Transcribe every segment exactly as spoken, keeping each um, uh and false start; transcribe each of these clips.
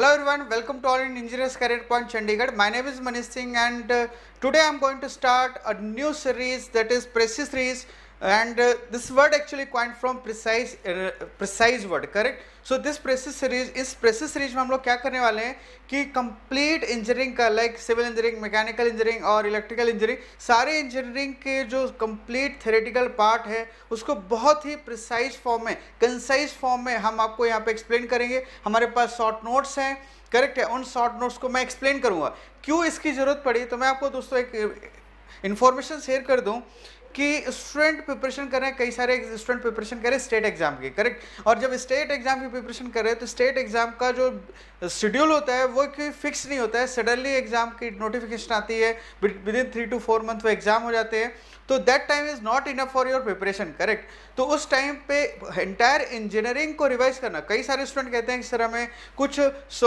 Hello everyone, welcome to All in Engineers Career Point Chandigarh. My name is Manish Singh and uh, today I am going to start a new series, that is Precise series, and uh, this word actually coined from precise uh, precise word, correct? So this Precise series, इस Precise series में हम लोग क्या करने वाले हैं कि complete engineering का, like civil engineering, mechanical engineering और इलेक्ट्रिकल इंजीनियरिंग, सारे इंजीनियरिंग के जो कंप्लीट थ्योरेटिकल पार्ट है उसको बहुत ही प्रिसाइज फॉर्म में, कंसाइज फॉर्म में हम आपको यहाँ पे एक्सप्लेन करेंगे. हमारे पास शॉर्ट नोट्स हैं, करेक्ट है. उन शॉर्ट नोट्स को मैं एक्सप्लेन करूँगा क्यों इसकी ज़रूरत पड़ी. तो मैं आपको दोस्तों एक इन्फॉर्मेशन शेयर कर दूँ कि स्टूडेंट प्रिपरेशन कर रहे हैं, कई सारे स्टूडेंट प्रिपरेशन कर रहे हैं स्टेट एग्जाम की, करेक्ट. और जब स्टेट एग्जाम की प्रिपरेशन कर रहे हैं तो स्टेट एग्जाम का जो शेड्यूल होता है वो कोई फिक्स नहीं होता है. सडनली एग्जाम की नोटिफिकेशन आती है, within three to four month वो एग्जाम हो जाते हैं, तो that time is not enough for your preparation, correct. तो उस टाइम पे एंटायर इंजीनियरिंग को रिवाइज करना, कई सारे स्टूडेंट कहते हैं कि सर हमें कुछ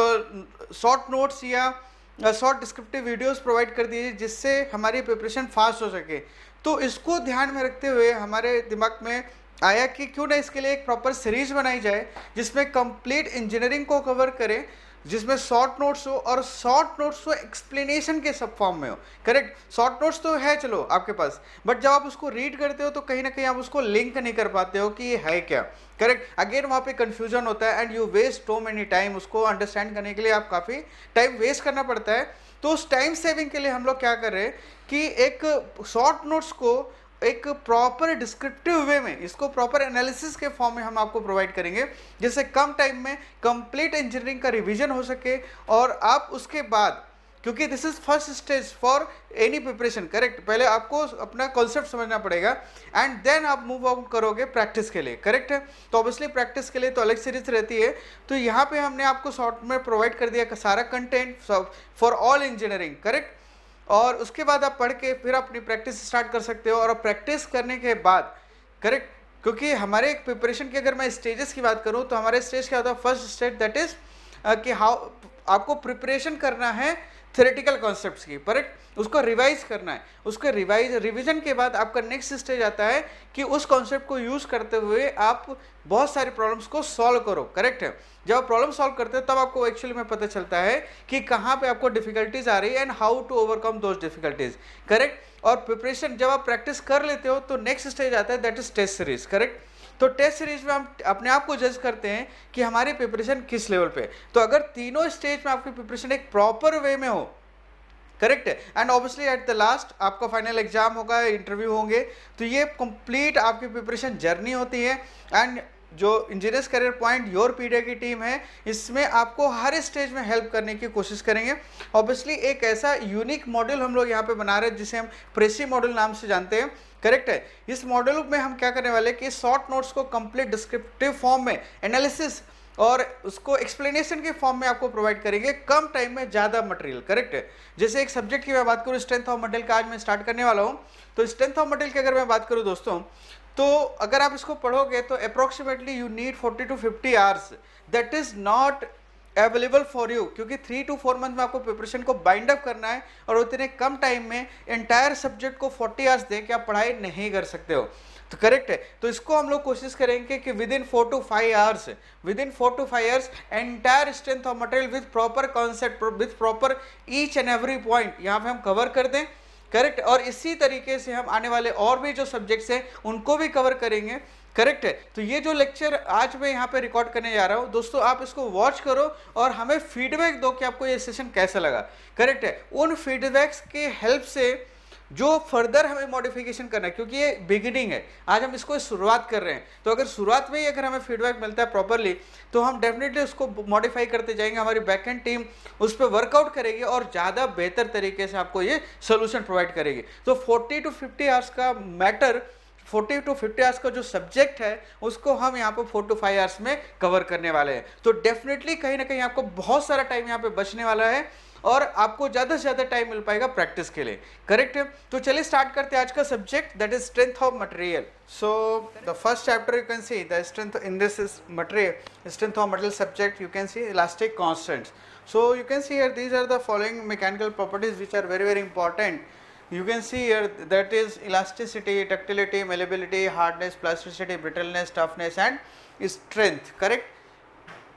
शॉर्ट नोट्स या शॉर्ट डिस्क्रिप्टिव वीडियोस प्रोवाइड कर दीजिए जिससे हमारी प्रिपरेशन फास्ट हो सके. तो इसको ध्यान में रखते हुए हमारे दिमाग में आया कि क्यों ना इसके लिए एक प्रॉपर सीरीज बनाई जाए जिसमें कंप्लीट इंजीनियरिंग को कवर करें, जिसमें शॉर्ट नोट्स हो और शॉर्ट नोट्स तो एक्सप्लेनेशन के सब फॉर्म में हो, करेक्ट. शॉर्ट नोट्स तो है चलो आपके पास, बट जब आप उसको रीड करते हो तो कहीं ना कहीं आप उसको लिंक नहीं कर पाते हो कि ये है क्या, करेक्ट. अगेन वहाँ पे कंफ्यूजन होता है and you waste so many time. उसको अंडरस्टैंड करने के लिए आप काफ़ी टाइम वेस्ट करना पड़ता है. तो उस टाइम सेविंग के लिए हम लोग क्या कर रहे हैं कि एक शॉर्ट नोट्स को एक प्रॉपर डिस्क्रिप्टिव वे में, इसको प्रॉपर एनालिसिस के फॉर्म में हम आपको प्रोवाइड करेंगे जिससे कम टाइम में कंप्लीट इंजीनियरिंग का रिवीजन हो सके. और आप उसके बाद, क्योंकि this is first stage for any preparation, correct, पहले आपको अपना कॉन्सेप्ट समझना पड़ेगा एंड देन आप मूव आउट करोगे प्रैक्टिस के लिए, करेक्ट है. तो ऑब्वियसली प्रैक्टिस के लिए तो अलग सीरीज रहती है. तो यहाँ पे हमने आपको शॉर्ट में प्रोवाइड कर दिया सारा content for all engineering, correct. और उसके बाद आप पढ़ के फिर अपनी प्रैक्टिस स्टार्ट कर सकते हो. और प्रैक्टिस करने के बाद, करेक्ट, क्योंकि हमारे एक प्रिपरेशन की अगर मैं स्टेजेस की बात करूं तो हमारे स्टेज क्या होता है, फर्स्ट स्टेज दैट इज कि हाउ आपको प्रिपरेशन करना है थ्योरेटिकल कॉन्सेप्ट्स की, करेक्ट, उसको रिवाइज करना है. उसको रिवाइज रिवीजन के बाद आपका नेक्स्ट स्टेज आता है कि उस कॉन्सेप्ट को यूज करते हुए आप बहुत सारे प्रॉब्लम्स को सॉल्व करो, करेक्ट है. जब आप प्रॉब्लम सॉल्व करते हो तब आपको एक्चुअली में पता चलता है कि कहाँ पे आपको डिफिकल्टीज आ रही है and how to overcome those difficulties, correct. और प्रिपरेशन जब आप प्रैक्टिस कर लेते हो तो नेक्स्ट स्टेज आता है that is test series, correct. तो टेस्ट सीरीज में हम अपने आप को जज करते हैं कि हमारी प्रिपरेशन किस लेवल पे. तो अगर तीनों स्टेज में आपकी प्रिपरेशन एक प्रॉपर वे में हो, करेक्ट है, and obviously at the last आपका फाइनल एग्जाम होगा, इंटरव्यू होंगे, तो ये कंप्लीट आपकी प्रिपरेशन जर्नी होती है. एंड जो engineers career point your pedia की टीम है, इसमें आपको हर स्टेज में हेल्प करने की कोशिश करेंगे. ऑब्वियसली एक ऐसा यूनिक मॉड्यूल हम लोग यहाँ पे बना रहे हैं जिसे हम प्रेसी मॉड्यूल नाम से जानते हैं, करेक्ट है. इस मॉड्यूल में हम क्या करने वाले हैं कि शॉर्ट नोट्स को कंप्लीट डिस्क्रिप्टिव फॉर्म में, एनालिसिस और उसको एक्सप्लेनेशन के फॉर्म में आपको प्रोवाइड करेंगे, कम टाइम में ज़्यादा मटेरियल, करेक्ट है. जैसे एक सब्जेक्ट की मैं बात करूँ, स्ट्रेंथ ऑफ मटेरियल का आज मैं स्टार्ट करने वाला हूँ. तो स्ट्रेंथ ऑफ मटेरियल की अगर मैं बात करूँ दोस्तों, तो अगर आप इसको पढ़ोगे तो approximately you need forty to fifty hours. That is not available for you, क्योंकि थ्री टू फोर मंथ में आपको प्रिपरेशन को बाइंड अप करना है और उतने कम टाइम में एंटायर सब्जेक्ट को फोर्टी आवर्स दे के आप पढ़ाई नहीं कर सकते हो. तो करेक्ट है. तो इसको हम लोग कोशिश करेंगे कि within four to five hours within four to five hours entire strength of material with proper concept, with proper each and every point यहाँ पे हम कवर कर दें, करेक्ट. और इसी तरीके से हम आने वाले और भी जो सब्जेक्ट्स हैं उनको भी कवर करेंगे, करेक्ट है. तो ये जो लेक्चर आज मैं यहाँ पे रिकॉर्ड करने जा रहा हूँ दोस्तों, आप इसको वॉच करो और हमें फीडबैक दो कि आपको ये सेशन कैसा लगा, करेक्ट है. उन फीडबैक्स के हेल्प से जो फर्दर हमें मॉडिफिकेशन करना है, क्योंकि ये बिगिनिंग है, आज हम इसको शुरुआत कर रहे हैं. तो अगर शुरुआत में ही अगर हमें फीडबैक मिलता है प्रॉपरली तो हम डेफिनेटली उसको मॉडिफाई करते जाएंगे. हमारी बैकएंड टीम उस पर वर्कआउट करेगी और ज़्यादा बेहतर तरीके से आपको ये सोल्यूशन प्रोवाइड करेगी. तो फोर्टी टू फिफ्टी आवर्स का matter, forty to fifty hours का जो सब्जेक्ट है उसको हम यहाँ पे फोर टू फाइव आवर्स में कवर करने वाले हैं. तो डेफिनेटली कहीं ना कहीं आपको बहुत सारा टाइम यहाँ पे बचने वाला है और आपको ज़्यादा से ज़्यादा टाइम मिल पाएगा प्रैक्टिस के लिए, करेक्ट है. तो चलिए स्टार्ट करते हैं आज का subject, that is strength of material. So the first chapter you can see the strength in this is material, strength of material subject. You can see elastic constants. So you can see here these are the following mechanical properties which are very very important. You can see here that is elasticity, ductility, malleability, hardness, plasticity, brittleness, toughness and strength, correct.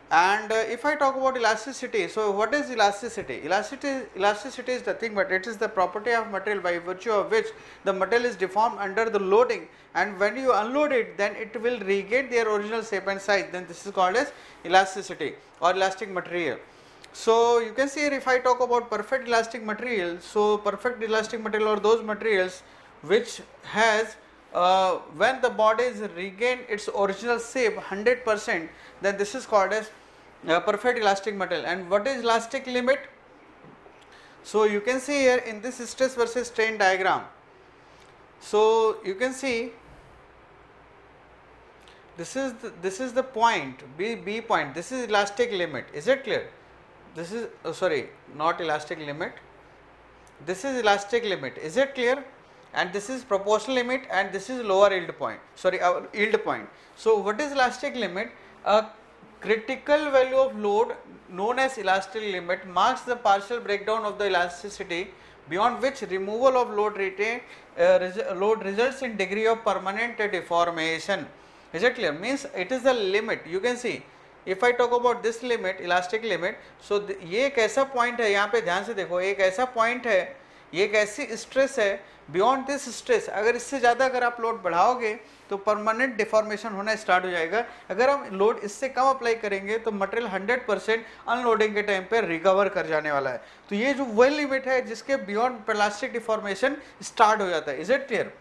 And uh, if I talk about elasticity, so what is elasticity? Elasticity, elasticity is nothing but it is the property of material by virtue of which the material is deformed under the loading, and when you unload it, then it will regain their original shape and size. Then this is called as elasticity or elastic material. So you can see here, if I talk about perfect elastic material, so perfect elastic material are those materials which has uh, when the body is regained its original shape one hundred percent, then this is called as uh, perfect elastic material. And what is elastic limit? So you can see here in this stress versus strain diagram, so you can see this is the, this is the point B, B point, this is elastic limit, is it clear? This is oh, sorry, not elastic limit, this is elastic limit, is it clear? And this is proportional limit, and this is lower yield point, sorry, our yield point. So what is elastic limit? A critical value of load known as elastic limit marks the partial breakdown of the elasticity beyond which removal of load retain uh, res load results in degree of permanent deformation. Is it clear? Means it is the limit. You can see if I talk about this limit, elastic limit, so ये एक ऐसा point है, यहाँ पे ध्यान से देखो, एक ऐसा point है, ये एक ऐसी stress है, beyond this stress अगर इससे ज़्यादा अगर आप लोड बढ़ाओगे तो परमानेंट डिफॉर्मेशन होना स्टार्ट हो जाएगा. अगर हम लोड इससे कम अप्लाई करेंगे तो मटेरियल हंड्रेड परसेंट अनलोडिंग के टाइम पे रिकवर कर जाने वाला है. तो ये जो वही लिमिट है जिसके बियॉन्ड प्लास्टिक डिफॉर्मेशन स्टार्ट हो जाता है. Is it clear?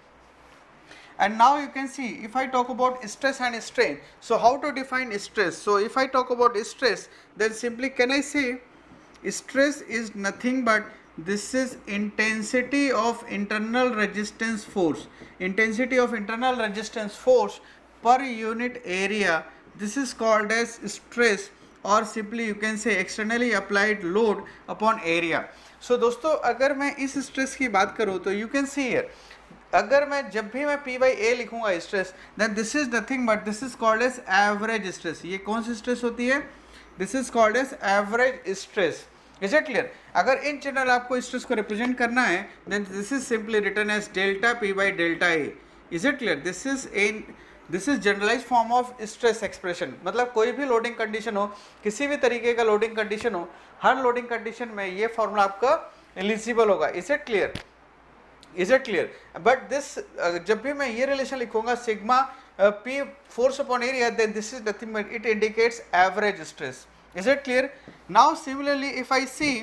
And now you can see, if I talk about stress and strain, so how to define stress? So if I talk about stress, then simply can I say stress is nothing but this is intensity of internal resistance force, intensity of internal resistance force per unit area. This is called as stress, or simply you can say externally applied load upon area. So दोस्तों अगर मैं इस stress की बात करूँ तो you can see here, अगर मैं जब भी मैं P by A लिखूंगा stress, then this is nothing but this is called as average stress. ये कौन सी स्ट्रेस होती है? This is called as average stress. Is it clear? अगर इन जनरल आपको स्ट्रेस को रिप्रेजेंट करना है then this is simply written as delta P by delta A. Is it clear? This is in this is generalize form of stress expression. मतलब कोई भी loading condition हो, किसी भी तरीके का लोडिंग कंडीशन हो, हर लोडिंग कंडीशन में ये फॉर्मूला आपका एलिजिबल होगा. Is it clear? Is it clear? But this जब भी मैं ये रिलेशन लिखूंगा sigma P force upon area, then this is nothing but it indicates average stress. Is it clear? Now similarly if I see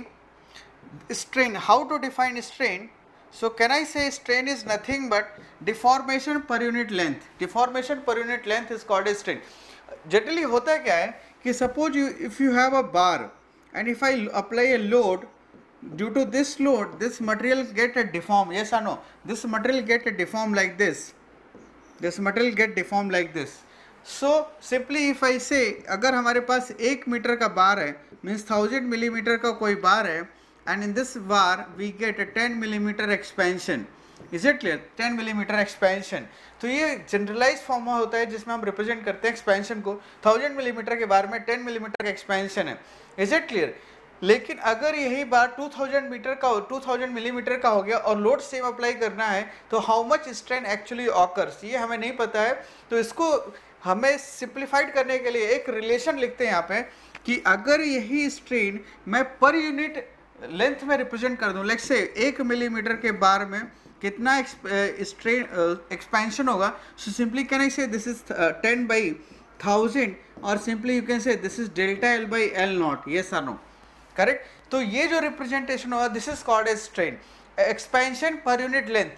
strain, how to define strain? So can I say strain is nothing but deformation per unit length. Deformation per unit length is called as strain. Generally होता क्या है कि suppose you if you have a bar and if I apply a load, due to this load this material get a deform. Yes or no? This material get a deform like this. This material get deformed like this. So simply if I say अगर हमारे पास एक metre का बार है, means thousand millimetre का कोई बार है, and in this bar we get a ten millimeter expansion. Is it clear? ten millimeter expansion. तो ये जनरलाइज फॉर्म होता है जिसमें हम रिप्रेजेंट करते हैं एक्सपेंशन को. थाउजेंड मिलीमीटर के बार में टेन मिलीमीटर का एक्सपेंशन है. Is it clear? लेकिन अगर यही बार टू थाउजेंड मीटर का टू थाउजेंड मिलीमीटर का हो गया और लोड सेम अप्लाई करना है तो how much strain actually occurs, ये हमें नहीं पता है. तो इसको हमें सिंप्लीफाइड करने के लिए एक रिलेशन लिखते हैं यहाँ पे कि अगर यही स्ट्रेन मैं पर यूनिट लेंथ में रिप्रेजेंट कर दूं, लेट्स से एक मिलीमीटर के बार में कितना स्ट्रेन एक्सपेंशन होगा. So simply can I say this is ten by thousand, और simply you can say this is delta L by L not. Yes और नो? करेक्ट? तो ये जो रिप्रेजेंटेशन होगा this is called as strain. Expansion per unit length,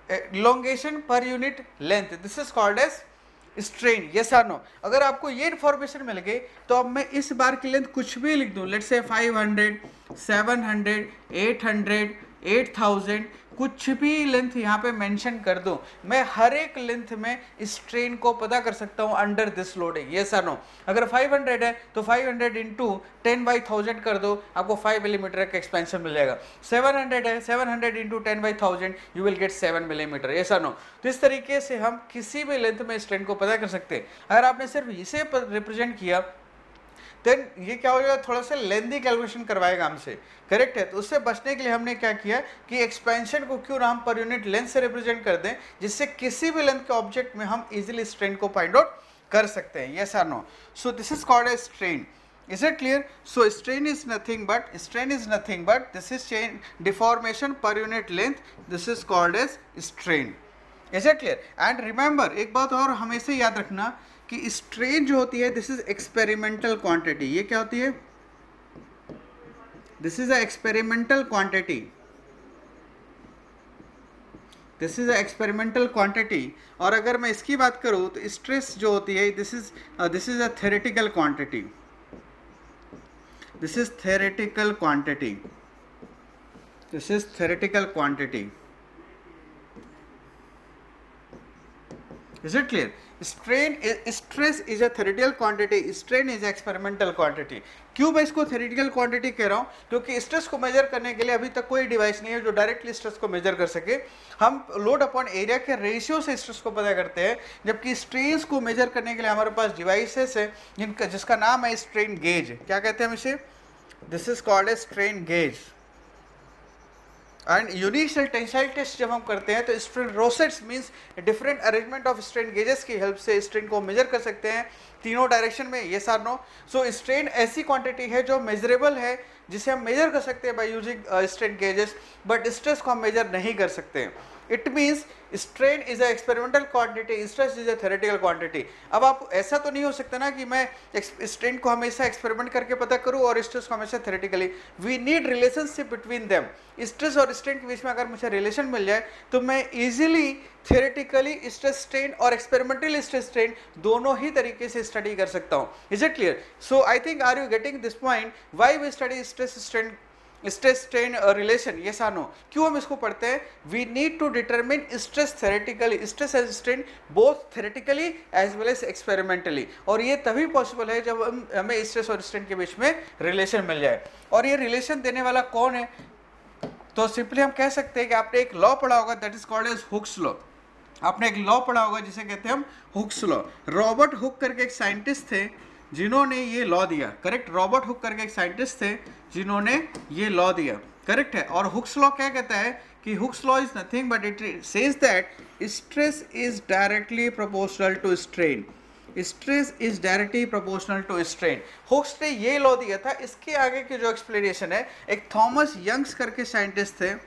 elongation per unit length, this is called as strain. Yes और no? अगर आपको ये information मिल गई तो अब मैं इस बार की लेंथ कुछ भी लिख दूं, let's say five hundred, seven hundred, eight hundred, eight thousand, कुछ भी लेंथ यहाँ पे मेंशन कर दूं, मैं हर एक लेंथ में स्ट्रेन को पता कर सकता हूँ अंडर दिस लोडिंग. यस और नो? अगर फाइव हंड्रेड है तो five hundred into ten by thousand कर दो, आपको फाइव मिलीमीटर का एक्सपेंशन मिल जाएगा. सेवन हंड्रेड है, seven hundred into ten by thousand you will get seven millimetre. Yes और नो? तो इस तरीके से हम किसी भी लेंथ में स्ट्रेन को पता कर सकते हैं. अगर आपने सिर्फ इसे रिप्रेजेंट किया देन ये क्या हो जाएगा, थोड़ा सा लेंदी कैलकुलेशन करवाएगा हमसे. करेक्ट है? तो उससे बचने के लिए हमने क्या किया कि एक्सपेंशन को क्यों ना हम पर यूनिट लेंथ से रिप्रेजेंट कर दें, जिससे किसी भी लेंथ के ऑब्जेक्ट में हम इजीली स्ट्रेन को फाइंड आउट कर सकते हैं. यस और no? So this is called as strain. Is it clear? So strain is nothing but strain is nothing but this is chain deformation per unit length. This is called as strain. Is it clear? And remember, एक बात और हमेशा याद रखना कि strain जो होती है this is experimental quantity. ये क्या होती है? This is a experimental quantity. This is a experimental quantity. और अगर मैं इसकी बात करूँ तो स्ट्रेस जो होती है this is this is a theoretical quantity. This is theoretical quantity. This is theoretical quantity. Is it clear? Strain is stress is a theoretical quantity, strain is experimental quantity. क्यों मैं इसको theoretical quantity कह रहा हूँ? क्योंकि stress को major करने के लिए अभी तक कोई डिवाइस नहीं है जो डायरेक्टली स्ट्रेस को मेजर कर सके. हम लोड अपॉन एरिया के रेशियो से स्ट्रेस को पता करते हैं, जबकि स्ट्रेन को मेजर करने के लिए हमारे पास डिवाइसेस है जिनका जिसका नाम है स्ट्रेन गेज. क्या कहते हैं हम इसे? This is called a strain gauge. And universal tensile test जब हम करते हैं तो strain rosettes means different arrangement of strain gauges की हेल्प से स्ट्रेन को मेजर कर सकते हैं तीनों डायरेक्शन में. ये सार नो. सो स्ट्रेन ऐसी क्वांटिटी है जो मेजरेबल है, जिसे हम मेजर कर सकते हैं by using strain gauges, but stress को हम मेजर नहीं कर सकते हैं. It means strain is a experimental quantity, stress is a theoretical quantity. अब आप ऐसा तो नहीं हो सकता ना कि मैं स्ट्रेन को हमेशा एक्सपेरिमेंट करके पता करूं और स्ट्रेस को हमेशा theoretically. We need relationship between them. Stress और स्ट्रेन के बीच में अगर मुझे रिलेशन मिल जाए तो मैं इजीली थ्योरेटिकली स्ट्रेस स्ट्रेन और एक्सपेरिमेंटल स्ट्रेस स्ट्रेन दोनों ही तरीके से स्टडी कर सकता हूं. Is it clear? So I think are you getting this point why we study stress strain stress strain relation. Yes or no क्यों हम इसको पढ़ते हैं? We need to determine stress theoretically, stress and strain both theoretically as well as experimentally. और ये तभी possible है जब हम हमें स्ट्रेस और स्ट्रेन के बीच में रिलेशन मिल जाए. और ये रिलेशन देने वाला कौन है? तो सिंपली हम कह सकते हैं कि आपने एक लॉ पढ़ा होगा that is called as Hooke's law. आपने एक लॉ पढ़ा होगा जिसे कहते हैं हम हुक्स लॉ. रॉबर्ट हुक करके एक साइंटिस्ट थे जिन्होंने ये लॉ दिया. करेक्ट? रॉबर्ट हुक करके एक साइंटिस्ट थे जिन्होंने ये लॉ दिया. करेक्ट है? और हुक्स लॉ क्या कहता है कि Hooke's law is nothing but it says that stress is directly proportional to strain. Stress is directly proportional to strain. Hooke's ने ये लॉ दिया था. इसके आगे की जो एक्सप्लेनेशन है, एक थॉमस यंग्स करके साइंटिस्ट थे,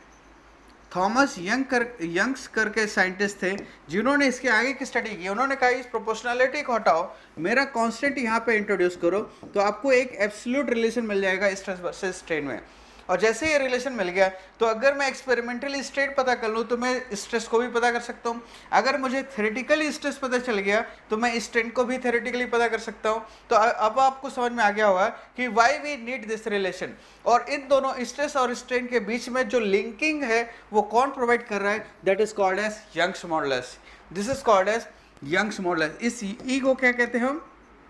थॉमस यंग कर यंग्स करके साइंटिस्ट थे जिन्होंने इसके आगे की स्टडी की. उन्होंने कहा इस प्रोपोर्शनलिटी को हटाओ, मेरा कांस्टेंट यहाँ पे इंट्रोड्यूस करो, तो आपको एक एब्सोल्यूट रिलेशन मिल जाएगा स्ट्रेस वर्सेस स्ट्रेन में. और जैसे ये रिलेशन मिल गया तो अगर मैं एक्सपेरिमेंटली स्ट्रेन पता कर लूँ तो मैं स्ट्रेस को भी पता कर सकता हूँ. अगर मुझे थ्योरेटिकली स्ट्रेस पता चल गया तो मैं स्ट्रेन को भी थ्योरेटिकली पता कर सकता हूँ. तो अब आपको समझ में आ गया होगा कि why we need this relation. और इन दोनों स्ट्रेस और स्ट्रेन के बीच में जो लिंकिंग है वो कौन प्रोवाइड कर रहा है? That is called as Young's modulus. This is called as Young's modulus. इस ई को क्या कहते हैं हम?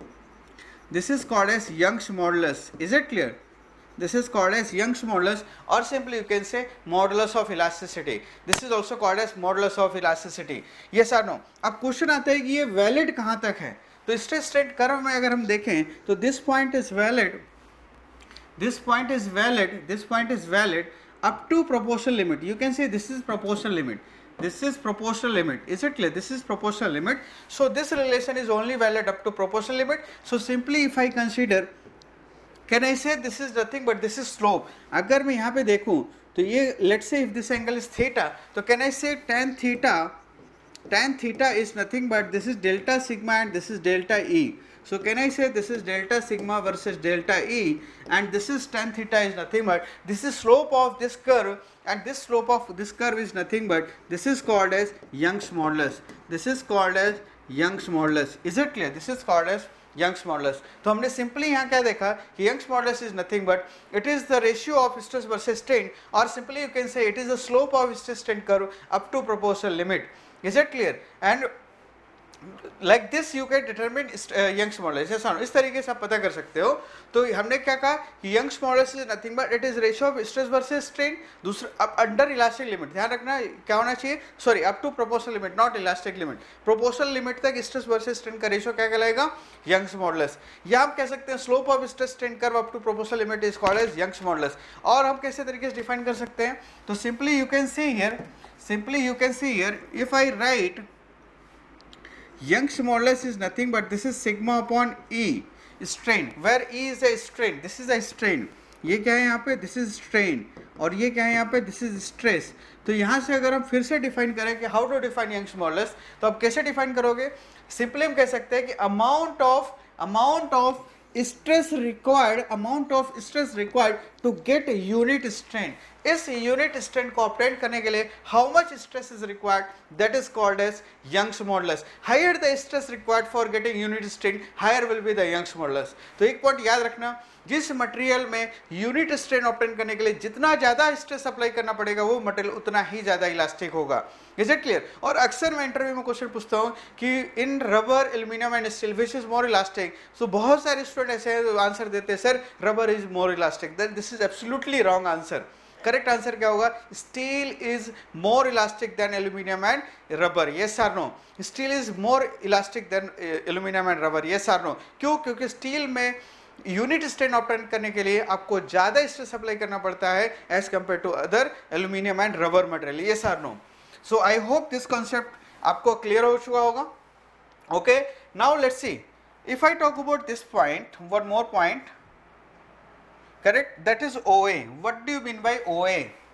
This is called as Young's modulus. Is it clear? This is called as Young's modulus, or simply you can say modulus of elasticity. This is also called as modulus of elasticity. Yes or no? अब question आता है कि ये valid कहाँ तक है? तो stress strain curve में अगर हम देखें तो this point is valid, this point is valid, this point is valid up to proportional limit. You can say this is proportional limit. This is proportional limit. Is it clear? This is proportional limit. So this relation is only valid up to proportional limit. So simply if I consider, can I say this is nothing but this is slope. अगर मैं यहाँ पे देखूँ तो ये let's say if this angle is theta, तो can I say tan theta, tan theta is nothing but this is delta sigma and this is delta E. So can I say this is delta sigma versus delta E, and this is tan theta is nothing but this is slope of this curve, and this slope of this curve is nothing but this is called as Young's modulus. This is called as Young's modulus. Is it clear? This is called as Young's modulus. तो हमने simply यहाँ क्या देखा कि Young's modulus is nothing but it is the ratio of stress versus strain, or simply you can say it is the slope of stress strain curve up to proportional limit. Is it clear? And like this you can determine uh, Young's modulus. ऐसा इस तरीके से आप पता कर सकते हो. तो हमने क्या कहा कि Young's modulus is nothing but it is ratio of stress versus strain. दूसरा अब under elastic limit, ध्यान रखना क्या होना चाहिए, sorry up to proportional limit, not elastic limit. proportional limit तक stress versus strain का रेशियो क्या कहलाएगा? Young's modulus. या हम कह सकते हैं slope of stress strain curve up to proportional limit is called as Young's modulus. और हम कैसे तरीके से डिफाइन कर सकते हैं? तो simply you can see here, simply you can see here, if I write Young's modulus is nothing but this is sigma upon E. Strain, where E is a strain, this is a strain, ये क्या है यहाँ पे, this is strain, और ये क्या है यहाँ पे, दिस इज स्ट्रेस। तो यहाँ से अगर हम फिर से डिफाइन करें कि how to define Young's modulus, तो आप कैसे डिफाइन करोगे, सिंपली हम कह सकते हैं कि amount of amount of stress required amount of stress required to get unit strain, इस यूनिट स्ट्रेन को ऑब्टेन करने के लिए how much stress is required, that is called as Young's modulus. Higher the stress required for getting unit strain, higher will be the Young's modulus. तो एक point याद रखना, जिस मटेरियल में यूनिट स्ट्रेन ऑब्टेन करने के लिए जितना ज्यादा स्ट्रेस अप्लाई करना पड़ेगा वो मटेरियल उतना ही ज्यादा इलास्टिक होगा। Is it clear? और अक्सर मैं इंटरव्यू में क्वेश्चन पूछता हूँ कि in rubber, aluminium and steel which is more elastic, so बहुत सारे स्टूडेंट ऐसे आंसर देते हैं sir rubber is more elastic, then this is absolutely wrong answer. Correct answer क्या होगा, steel is more elastic than aluminium and rubber, yes or no, steel is more elastic than aluminium and rubber, yes or no. क्यों? क्योंकि steel में unit strain obtain करने के लिए आपको ज्यादा स्ट्रेस अप्लाई करना पड़ता है as compare to other aluminium and rubber material, yes or no. So I hope this concept आपको क्लियर हो चुका होगा। Okay, now let's see, if I talk about this point, one more point, correct, that is O A. What do you mean by O A?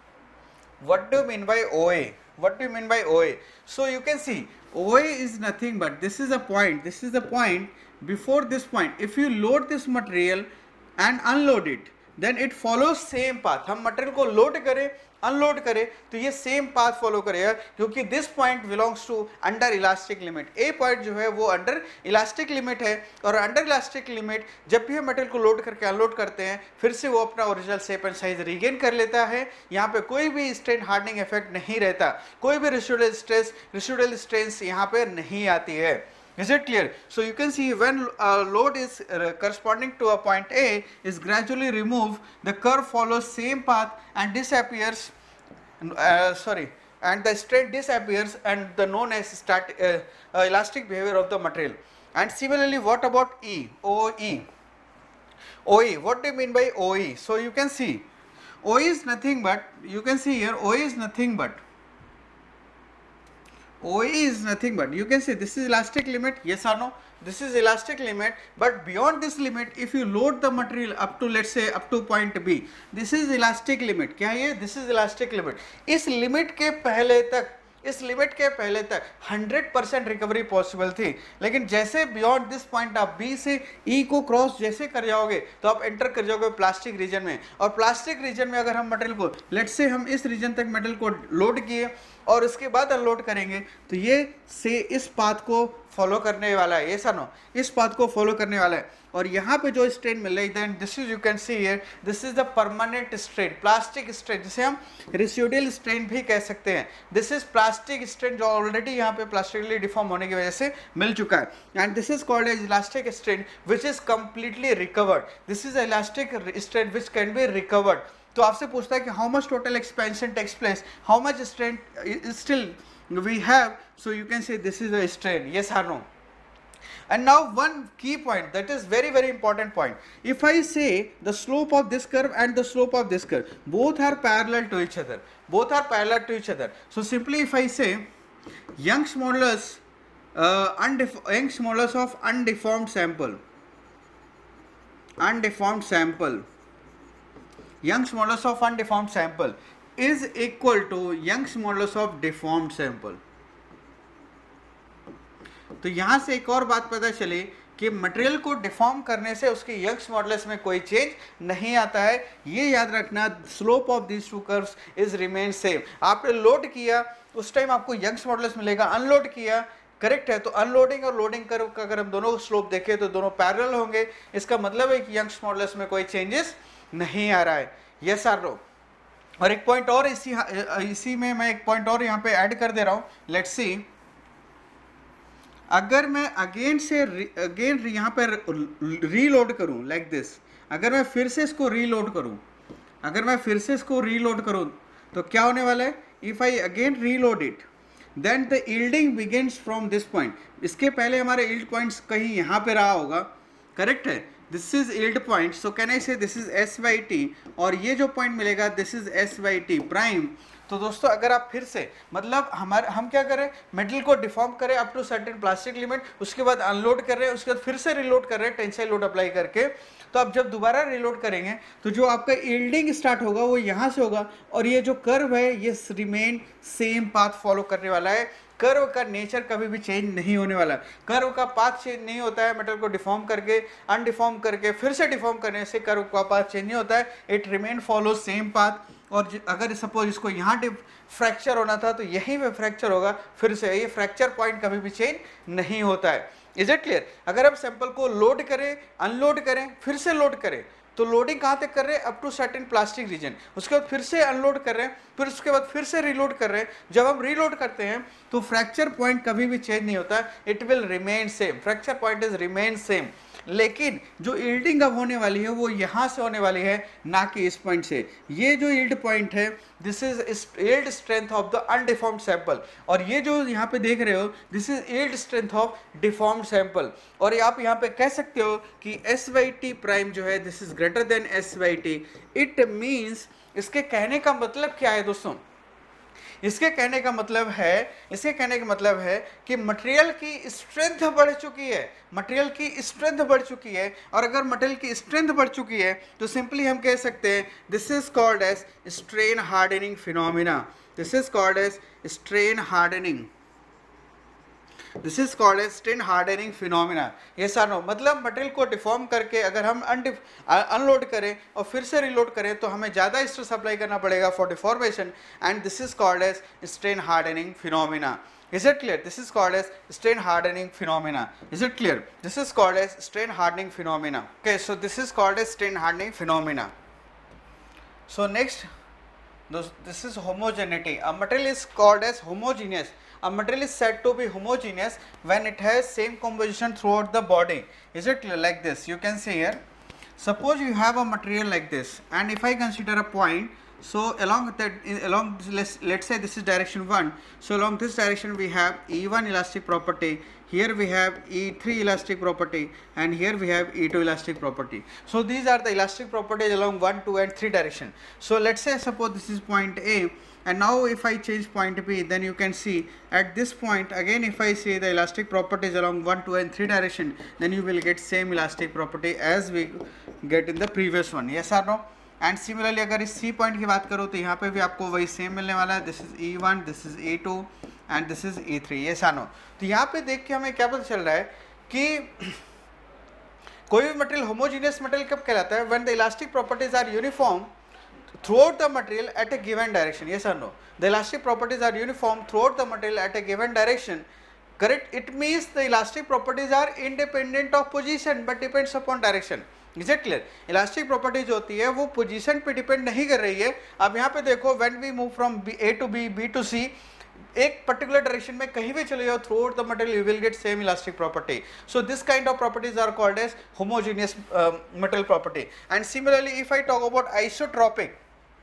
What do you mean by O A? What do you mean by O A? So you can see O A is nothing but this is a point, this is the point, before this point if you load this material and unload it then it follows same path। हम material को load करें unload करें तो ये same path follow करेगा, क्योंकि this point belongs to under elastic limit. A point जो है वो अंडर इलास्टिक लिमिट है, और अंडर इलास्टिक लिमिट जब भी हम मटेरियल को लोड करके अनलोड करते हैं फिर से वो अपना original shape and size regain कर लेता है। यहाँ पे कोई भी स्ट्रेन हार्डनिंग इफेक्ट नहीं रहता, कोई भी रेसिडुअल स्ट्रेस रेसिडुअल स्ट्रेंस यहाँ पे नहीं आती है। Is it clear? So you can see when a load is uh, corresponding to a point A is gradually removed, the curve follows same path and disappears. Uh, sorry, and the strain disappears and the known as stat uh, uh, elastic behavior of the material. And similarly, what about E? O E. O E. What do you mean by O E? So you can see, O E is nothing but, you can see here, O E is nothing but. O E is nothing but, you can say this is elastic limit, yes or no, this is elastic limit, but beyond this limit if you load the material up to, let's say up to point B, this is elastic limit, क्या है, this is elastic limit। इस limit के पहले तक इस limit के पहले तक हंड्रेड परसेंट रिकवरी पॉसिबल थी, लेकिन जैसे बियॉन्ड दिस पॉइंट आप बी से ई को क्रॉस जैसे कर जाओगे तो आप एंटर कर जाओगे प्लास्टिक रीजन में, और प्लास्टिक रीजन में अगर हम मटेरियल को, लेट्स से हम इस रीजन तक मटेरियल को लोड किए और उसके बाद अनलोड करेंगे तो ये से इस पाथ को फॉलो करने वाला है, ये सनो इस पाथ को फॉलो करने वाला है। और यहाँ पे जो स्ट्रेन मिल रही है, this is you can see here, this is the permanent strain, plastic strain, जिसे हम रेसिडुअल स्ट्रेन भी कह सकते हैं। दिस इज प्लास्टिक स्ट्रेन जो ऑलरेडी यहाँ पे प्लास्टिकली डिफॉर्म होने की वजह से मिल चुका है, and this is called as elastic strain which is completely recovered. This is elastic strain which can be recovered. तो आपसे पूछता है कि how much total expansion takes place, how much strain still we have, so you can say this is a strain, yes or no। And now one key point that is very very important point, if I say the slope of this curve and the slope of this curve both are parallel to each other, both are parallel to each other, so simply if I say Young's modulus uh, Young's modulus of undeformed sample, undeformed sample Young's modulus of undeformed sample is equal to Young's modulus of deformed sample। तो यहां से एक और बात पता चली कि material को डिफॉर्म करने से उसके यंग्स मॉडुलस में कोई चेंज नहीं आता है। ये याद रखना, slope of these two curves is remain same. आपने लोड किया उस टाइम आपको यंग्स मॉडुलस मिलेगा, अनलोड किया, करेक्ट है, तो अनलोडिंग और लोडिंग कर्व का अगर हम दोनों स्लोप देखें तो दोनों पैरेलल होंगे। इसका मतलब है कि यंग्स मॉडुलस में कोई चेंजेस नहीं आ रहा है, यस आर नो। और एक पॉइंट और इसी इसी में मैं एक पॉइंट और यहाँ पे ऐड कर दे रहा हूँ, लेट्स सी, अगर मैं अगेन से अगेन यहाँ पे रीलोड करूँ लाइक दिस, अगर मैं फिर से इसको रीलोड करूँ अगर मैं फिर से इसको रीलोड करूँ तो क्या होने वाला है, if I again reload it then the yielding begins from this point. इसके पहले हमारे यील्ड पॉइंट्स कहीं यहाँ पे रहा होगा, करेक्ट है, this is yield point, so can I say this is S by T, और ये जो पॉइंट मिलेगा this is S by T prime. तो दोस्तों अगर आप फिर से मतलब हमारे हम क्या करें, मेटल को डिफॉर्म करें up to certain plastic limit, उसके बाद अनलोड कर रहे हैं, उसके बाद फिर से रिलोड कर रहे हैं टेंसाइल लोड अप्लाई करके, तो आप जब दोबारा रिलोड करेंगे तो जो आपका यील्डिंग स्टार्ट होगा वो यहाँ से होगा, और ये जो कर्व है ये रिमेन सेम पाथ फॉलो करने वाला है। कर्व का नेचर कभी भी चेंज नहीं होने वाला। कर्व का पाथ चेंज नहीं होता है, मेटल को डिफॉर्म करके अनडिफॉर्म करके फिर से डिफॉर्म करने से कर्व का पाथ चेंज नहीं होता है, it remain follow same path. और अगर सपोज इसको यहाँ फ्रैक्चर होना था तो यहीं पे फ्रैक्चर होगा फिर से, ये फ्रैक्चर पॉइंट कभी भी चेंज नहीं होता है। Is it clear? अगर आप सैंपल को लोड करें, अनलोड करें, फिर से लोड करें, तो लोडिंग कहाँ तक कर रहे हैं? Up to certain plastic region, उसके बाद फिर से अनलोड कर रहे हैं, फिर उसके बाद फिर से रीलोड कर रहे हैं। जब हम रीलोड करते हैं तो फ्रैक्चर पॉइंट कभी भी चेंज नहीं होता, it will remain same, fracture point is remain same. लेकिन जो यील्डिंग अब होने वाली है वो यहाँ से होने वाली है, ना कि इस पॉइंट से। ये जो यील्ड पॉइंट है this is yield strength of the undeformed sample, और ये जो यहाँ पे देख रहे हो this is yield strength of deformed sample. और आप यहाँ पे कह सकते हो कि एस वाई टी प्राइम जो है this is greater than S Y T. It means, इसके कहने का मतलब क्या है दोस्तों? इसके कहने का मतलब है इसके कहने का मतलब है कि मटेरियल की स्ट्रेंथ बढ़ चुकी है, मटेरियल की स्ट्रेंथ बढ़ चुकी है। और अगर मटेरियल की स्ट्रेंथ बढ़ चुकी है तो सिंपली हम कह सकते हैं this is called as strain hardening phenomena. This is called as strain hardening this is called as strain hardening phenomena. ये सानो मतलब मटेरियल को डिफॉर्म करके अगर हम अनलोड करें और फिर से रिलोड करें तो हमें ज़्यादा स्ट्रेस अप्लाई करना पड़ेगा for deformation, and this is called as strain hardening phenomena. Is it clear? This is called as strain hardening phenomena. Is it clear? This is called as strain hardening phenomena. Okay, so this is called as strain hardening phenomena. So next, this is homogeneity. A material is called as homogeneous. A material is said to be homogeneous when it has same composition throughout the body. Is it clear? Like this, you can see here. Suppose you have a material like this, and if I consider a point, so along that along let's let's say this is direction one, so along this direction we have E one elastic property, here we have E three elastic property, and here we have E two elastic property. So these are the elastic properties along one, two and three direction. So let's say suppose this is point A, and now if I change point B, then you can see at this point again if I say the elastic properties along one, two and three direction, then you will get same elastic property as we get in the previous one. Yes or no? And similarly अगर इस C point की बात करो तो यहाँ पे भी आपको वही सेम मिलने वाला है। This is E one, this is E two and this is E three. ये सानो, तो यहाँ पे देख के हमें क्या पता चल रहा है कि कोई भी मटेरियल होमोजीनियस मटेरियल कब कहलाता है? When the elastic properties are uniform throughout the material at a given direction. Yes or no? The elastic properties are uniform throughout the material at a given direction. Correct? It means the elastic properties are independent of position but depends upon direction. Is it clear? Elastic property जो होती है वो position पे depend नहीं कर रही है। अब यहाँ पे देखो when we move from A to B, B to C, एक पर्टिकुलर डायरेक्शन में कहीं भी चले जाओ throughout the material you will get same elastic property. So this kind of properties are called as homogeneous material property. And similarly if I talk about isotropic,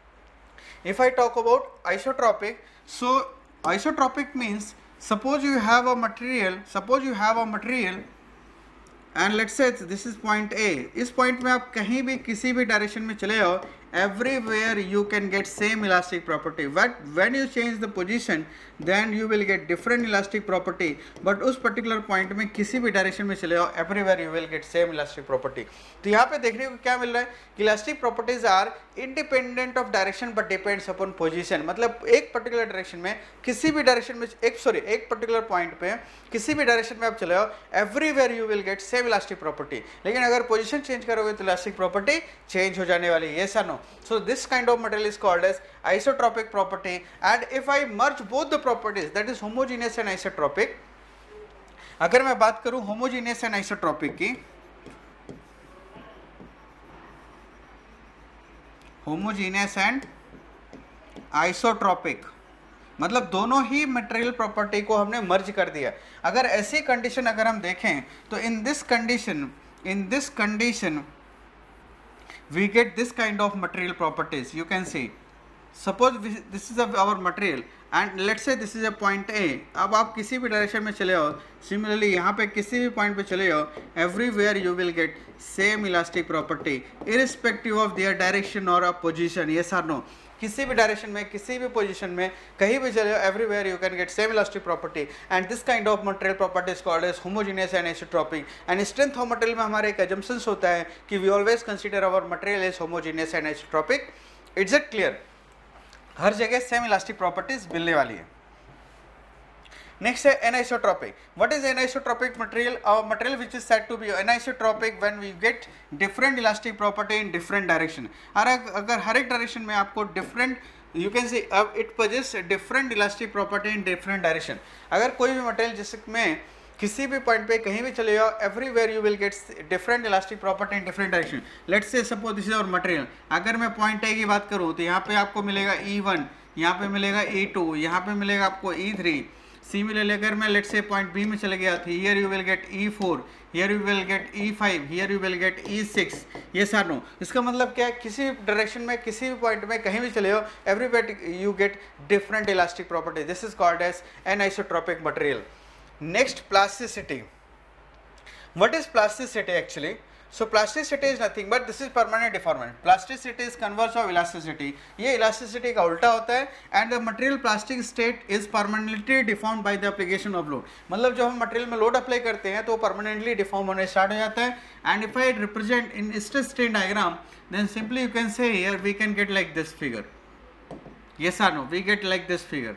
if I talk about isotropic, so isotropic means suppose you have a material, suppose you have a material and let's say this is point A. इस point में आप कहीं भी किसी भी direction में चले जाओ, everywhere you can get same elastic property. But when you change the position, then you will get different elastic property. But उस particular point में किसी भी डायरेक्शन में चले जाओ, everywhere you will get same elastic property. तो यहाँ पे देखने को क्या मिल रहा है कि elastic properties are independent of direction but depends upon position. मतलब एक particular डायरेक्शन में किसी भी डायरेक्शन में एक सॉरी एक particular point पे किसी भी डायरेक्शन में आप चले जाओ, everywhere you will get same elastic property. लेकिन अगर पोजीशन चेंज करोगे तो elastic property चेंज हो जाने वाली है. Yes or no? So this kind of material is called as isotropic property. And if I merge both the properties, that is homogeneous and isotropic, अगर मैं बात करूं homogeneous and isotropic की, homogeneous and isotropic मतलब दोनों ही material property को हमने मर्ज कर दिया. अगर ऐसी कंडीशन अगर हम देखें तो in this condition in this condition we get this kind of material properties. You can see suppose this is our material and let's say this is a point A. अब आप किसी भी डायरेक्शन में चले आओ, सिमिलरली यहाँ पे किसी भी पॉइंट पे चले आओ, everywhere you will get same elastic property irrespective of their direction or a position. Yes or no? किसी भी डायरेक्शन में, किसी भी पोजीशन में, कहीं भी चले, everywhere you can get same elastic property and this kind of material property is called as homogeneous and isotropic. And strength of material में हमारे एक अजम्पशंस होता है कि we always consider our material as homogeneous and isotropic. It's it clear? हर जगह same elastic properties मिलने वाली है। Next है anisotropic. What is anisotropic material? Our material which is said to be anisotropic when we get different elastic property in different direction. अगर हर एक direction में आपको different you can say uh, it possesses different elastic property in different direction. अगर कोई भी material जिसमें किसी भी पॉइंट पे कहीं भी चले जाओ, everywhere you will get different elastic property in different direction. Let's say suppose this is our material. अगर मैं पॉइंट ए की बात करूँ तो यहाँ पे आपको मिलेगा ई वन, यहाँ पे मिलेगा ई टू, यहाँ पे मिलेगा आपको ई थ्री। सिमिलरली अगर मैं लेट्स से पॉइंट बी में चले गया था, here you will get E four, here you will get E five, here you will get E six. ये सारे इसका मतलब क्या है, किसी भी डायरेक्शन में, किसी भी पॉइंट में, कहीं भी चले जाओ, everywhere you get different elastic property. This is called as anisotropic material. Next, plasticity. What is plasticity actually? So plasticity is nothing but this is permanent deformation. Plasticity is converse of elasticity. ये elasticity का उल्टा होता है and the material plastic state is permanently deformed by the application of load. मतलब जब हम material में load apply करते हैं तो permanently deform होने स्टार्ट हो जाता है। And if I represent in stress strain diagram, then simply you can say here we can get like this figure. Yes or no? We get like this figure.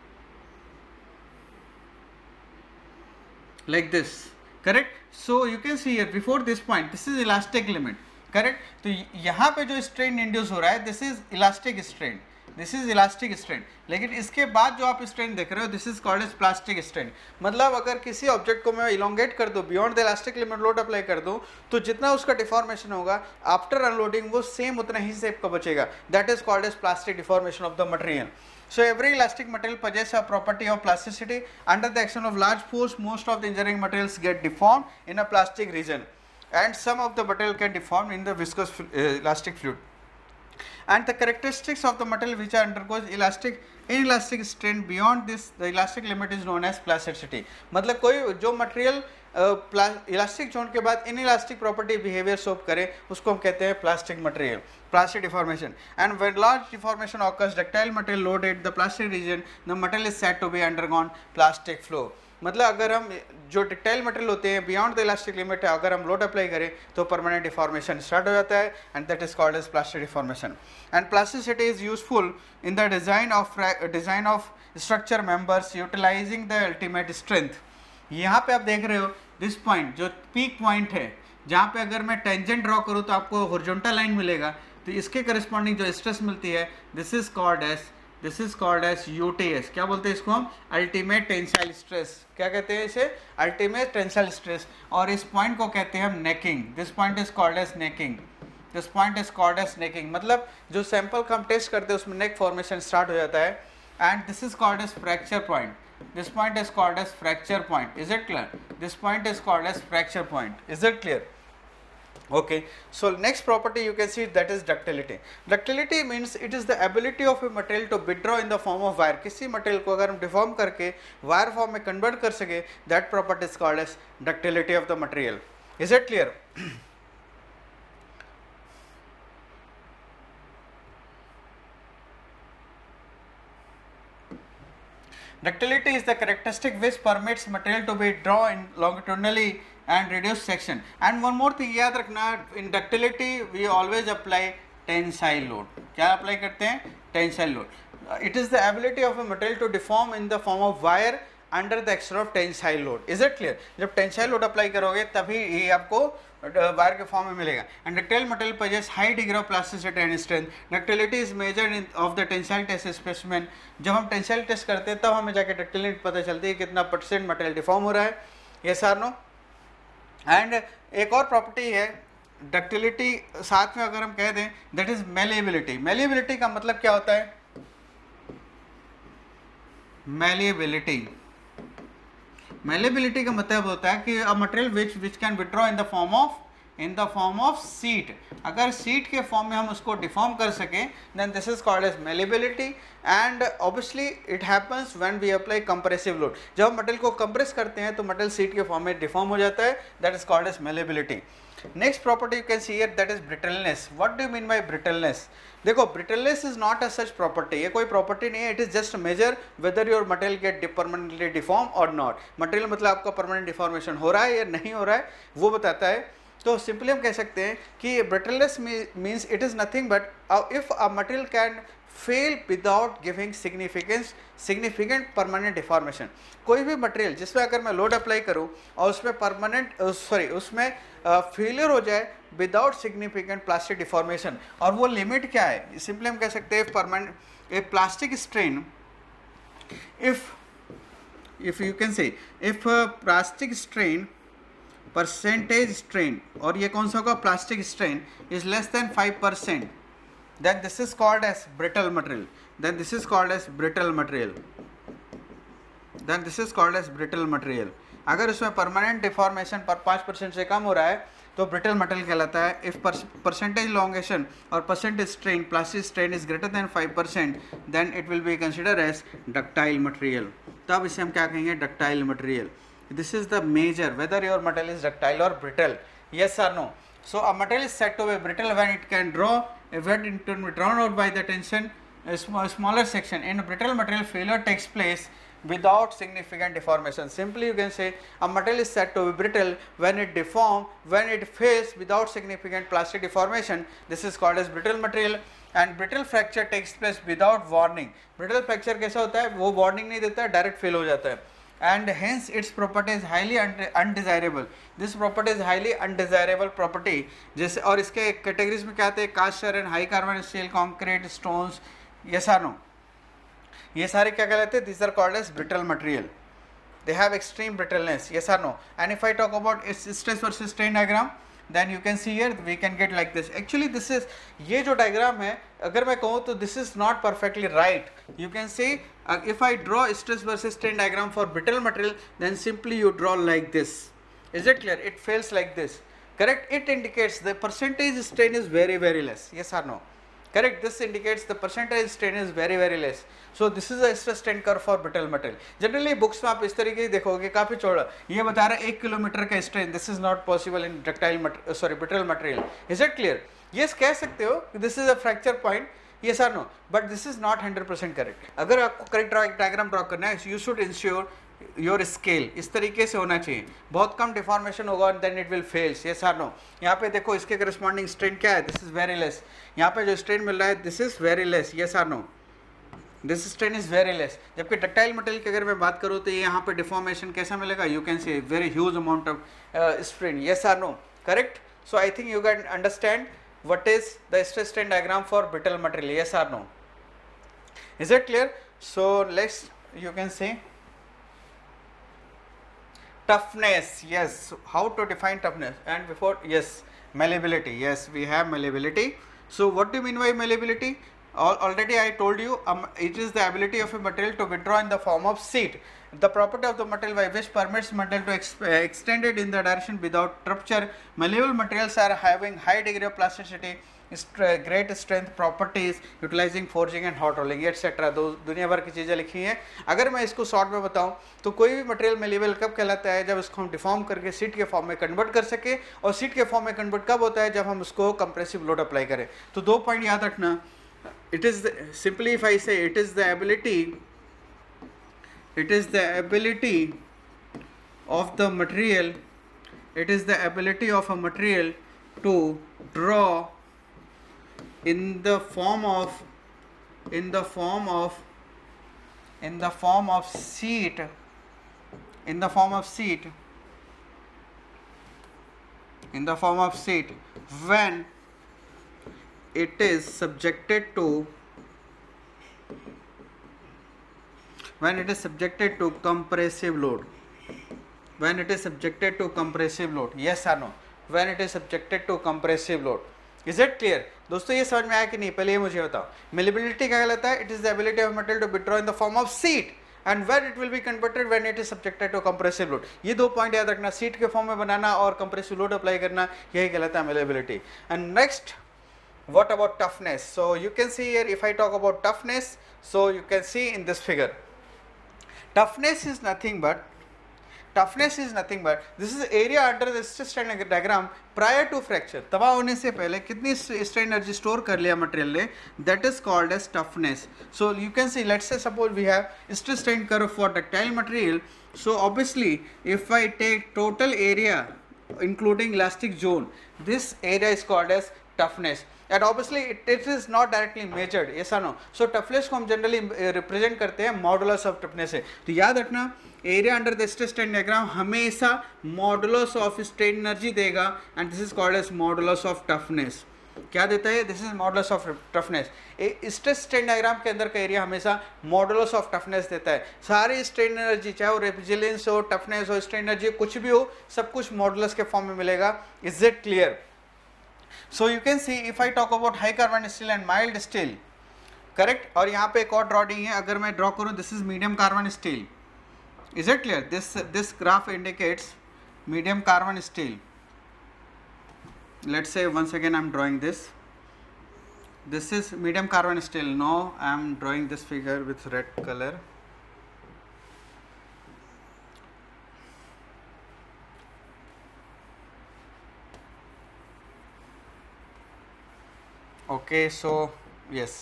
Like this, correct? So you can see here before this point, this is elastic limit, correct? तो यहाँ पे जो strain induce हो रहा है, this is elastic strain, this is elastic strain। लेकिन इसके बाद जो आप strain देख रहे हो, this is called as plastic strain। मतलब अगर किसी ऑब्जेक्ट को मैं elongate कर दूँ, beyond the elastic limit load apply कर दूँ, तो जितना उसका डिफॉर्मेशन होगा आफ्टर अनलोडिंग वो सेम उतना ही शेप का बचेगा। That is called as plastic deformation of the material. So every elastic material possesses a property of plasticity. Under the action of large force, most of the engineering materials get deformed in a plastic region, and some of the material can deform in the viscous uh, elastic fluid. And the characteristics of the material which are undergoes elastic inelastic strain beyond this, the elastic limit is known as plasticity. मतलब कोई जो material elastic zone के बाद in elastic property behaviour show करे उसको हम कहते हैं plastic material, plastic deformation. And when large deformation occurs, ductile material loaded the plastic region, the material is said to be undergone plastic flow. मतलब अगर हम जो डक्टाइल मटेरियल होते हैं बियॉन्ड द इलास्टिक लिमिट है, अगर हम लोड अप्लाई करें तो परमानेंट डिफॉर्मेशन स्टार्ट हो जाता है and that is called as plastic deformation. And plasticity is useful in the design of design of structure members utilising the ultimate strength. यहाँ पे आप देख रहे हो दिस पॉइंट जो पीक पॉइंट है, जहाँ पे अगर मैं टेंजेंट ड्रॉ करूँ तो आपको हॉरिजॉन्टल लाइन मिलेगा, तो इसके करस्पॉन्डिंग जो स्ट्रेस मिलती है this is called as this is called as UTS. क्या बोलते हैं इसको हम? Ultimate tensile stress. क्या कहते हैं इसे? Ultimate tensile stress. और इस पॉइंट को कहते हैं हम necking. This point is called as necking. This point is called as necking. मतलब जो सैंपल का हम टेस्ट करते हैं उसमें नेक फॉर्मेशन स्टार्ट हो जाता है and this is called as fracture point. This point is called as fracture point. Is it clear? This point is called as fracture point. Is it clear? Okay. So next property you can see that is ductility. Ductility means it is the ability of a material to withdraw in the form of wire. किसी material को अगर हम deform करके wire form में convert कर सके, that property is called as ductility of the material. Is it clear? Ductility is the characteristic which permits material to be drawn in longitudinally and reduced section. And one more thing याद रखना, in ductility we always apply tensile load. क्या apply करते हैं? Tensile load. It is the ability of a material to deform in the form of wire under the action of tensile load. Is it clear? जब tensile load apply करोगे तभी ये आपको wire के form में मिलेगा। And ductile material possess high degree of plasticity and strength. Ductility is measured in of the tensile test specimen. जब हम टेंसाइल टेस्ट करते हैं तब हमें जाके डक्टिलिटी पता चलती है कितना परसेंट मटेरियल डिफॉर्म हो रहा है। ये सार नो। एंड एक और प्रॉपर्टी है डक्टिलिटी साथ में अगर हम कह दें दैट इज मेलिएबिलिटी। मेलिएबिलिटी का मतलब क्या होता है? मेलिएबिलिटी मेलिएबिलिटी का मतलब होता है कि a material which which can withdraw in the form of in the form of sheet, अगर सीट के फॉर्म में हम उसको डिफॉर्म कर सकें then this is called as malleability and obviously it happens when we apply compressive load. जब हम material को कंप्रेस करते हैं तो मटेरियल सीट के फॉर्म में डिफॉर्म हो जाता है, that is called as malleability. Next property you can see here that is brittleness. What do you mean by brittleness? देखो brittleness is not a such property, ये कोई प्रॉपर्टी नहीं है, it is just measure whether your material get permanently deform और not. Material मतलब आपका permanent deformation हो रहा है या नहीं हो रहा है वो बताता है। तो सिंपली हम कह सकते हैं कि brittleness means it is nothing but if a material can fail without giving significance significant permanent deformation. कोई भी मटेरियल जिसमें अगर मैं लोड अप्लाई करूं और उसमें परमानेंट सॉरी उसमें फेलियर uh, हो जाए विदाउट सिग्निफिकेंट प्लास्टिक डिफॉर्मेशन, और वो लिमिट क्या है? सिंपली हम कह सकते हैं permanent a plastic strain if if you can say if plastic strain percentage strain, और ये कौन सा होगा? Plastic strain is less than five percent, then this is called as brittle material, then this is called as brittle material, then this is called as brittle material। अगर उसमें permanent deformation पर पाँच percent से कम हो रहा है तो brittle material कहलाता है। इफ परसेंटेज लॉन्गेशन और percentage strain plastic strain is greater than five percent then it will be consider as ductile material. तब इसे हम क्या कहेंगे? Ductile material. This is the measure whether your material is ductile और brittle, yes or no। So a material is said to be brittle when it can draw when it can be drawn out by the tension a small, smaller section. In brittle material, failure takes place without significant deformation. Simply you can say a material is said to be brittle when it deform when it fails without significant plastic deformation. This is called as brittle material। and brittle fracture takes place without warning। brittle fracture कैसा होता है? वो warning नहीं देता है, direct fail हो जाता है, and hence its property is highly undesirable। this property is highly undesirable property। जैसे और इसके कैटेगरीज में क्या आते हैं? Cast iron, high carbon steel, concrete, stones, yes or no, ये सारे क्या कहलाते हैं? these are called as brittle material, they have extreme brittleness, yes or no। and if I talk about its stress versus strain diagram then you can see here we can get like this। actually this is ये जो diagram है अगर मैं कहूँ तो this is not perfectly right। you can see uh, if I draw stress versus strain diagram for brittle material then simply you draw like this। is it clear? it fails like this, correct? it indicates the percentage strain is very very less, yes or no, correct? this indicates the percentage strain is very very less। so this is a stress strain curve for brittle material। generally books में आप इस तरीके से देखोगे काफ़ी चौड़ा, ये बता रहा है एक किलोमीटर का strain, this is not possible in ductile material, sorry brittle material। is it clear? yes कह सकते हो this is a fracture point, yes or no, but this is not hundred percent correct। अगर आपको correct diagram draw करना है you should ensure your scale इस तरीके से होना चाहिए, बहुत कम डिफॉर्मेशन होगा then it will fails, yes or no। यहाँ पे देखो इसके करस्पॉन्डिंग स्ट्रेन क्या है? This is very less. यहाँ पे जो स्ट्रेन मिल रहा है this is very less, yes or no, this strain is very less. जबकि डक्टाइल मटेरियल की अगर मैं बात करूँ तो ये यहाँ पे डिफॉर्मेशन कैसा मिलेगा? You can see very huge amount of strain, yes or no, correct। so I think you can understand what is the stress strain diagram for brittle material, yes or no, is it clear? so let's you can say toughness, yes, how to define toughness, and before, yes, malleability, yes, we have malleability। so what do you mean by malleability? Al already I told you um, it is the ability of a material to withdraw in the form of sheet, the property of the material by which permits material to ex extend it in the direction without rupture। malleable materials are having high degree of plasticity, great strength properties, utilizing forging and hot rolling etc। दो दुनिया भर की चीज़ें लिखी हैं। अगर मैं इसको शॉर्ट में बताऊं तो कोई भी मटेरियल मेलेबल कब कहलाता है? जब इसको हम डिफॉर्म करके सीट के फॉर्म में कन्वर्ट कर सके, और सीट के फॉर्म में कन्वर्ट कब होता है? जब हम उसको कंप्रेसिव लोड अप्लाई करें। तो दो पॉइंट याद रखना, it is simply if I say it is the ability it is the ability of the material it is the ability of a material to draw in the form of in the form of in the form of sheet in the form of sheet in the form of sheet when it is subjected to when it is subjected to compressive load when it is subjected to compressive load, yes or no, when it is subjected to compressive load। is it clear? दोस्तों ये समझ में आया कि नहीं? पहले ये मुझे बताओ, malleability क्या कहलाता है? it is the ability of metal to withdraw in the form of sheet and where it will be converted when it is subjected to compressive load. ये दो पॉइंट याद रखना, सीट के फॉर्म में बनाना और कंप्रेसिव लोड अप्लाई करना, यही कहलाता है availability. And next, what about toughness? So you can see here, if I talk about toughness, so you can see in this figure, toughness is nothing but toughness is nothing but this is area under the stress strain diagram prior to fracture। तबाह होने से पहले कितनी strain energy store कर लिया material ने, that is called as toughness। So you can see, let's say suppose we have stress strain curve for ductile material, so obviously if I take total area including elastic zone, this area is called as toughness, and obviously it, it is not directly measured, yes or no। so toughness को हम generally represent करते हैं modulus of toughness से। तो याद रखना, area under the stress strain diagram हमेशा modulus of strain energy देगा, and this is called as modulus of toughness. क्या देता है? This is modulus of toughness. Stress strain diagram के अंदर का एरिया हमेशा मॉडुलस ऑफ टफनेस देता है। सारी स्ट्रेन एनर्जी, चाहे वो रेजिलियंस हो, टफनेस हो, स्ट्रेन एनर्जी कुछ भी हो, सब कुछ मॉडुलस के फॉर्म में मिलेगा। Is it clear? So you can see, if I talk about high carbon steel and mild steel, correct. और यहाँ पे एक और ड्रॉ डी है, अगर मैं ड्रॉ करूँ, this is medium carbon steel. Is it clear? This this graph indicates medium carbon steel. Let's say once again I am drawing this. This is medium carbon steel. Now I am drawing this figure with red color. Okay, so yes.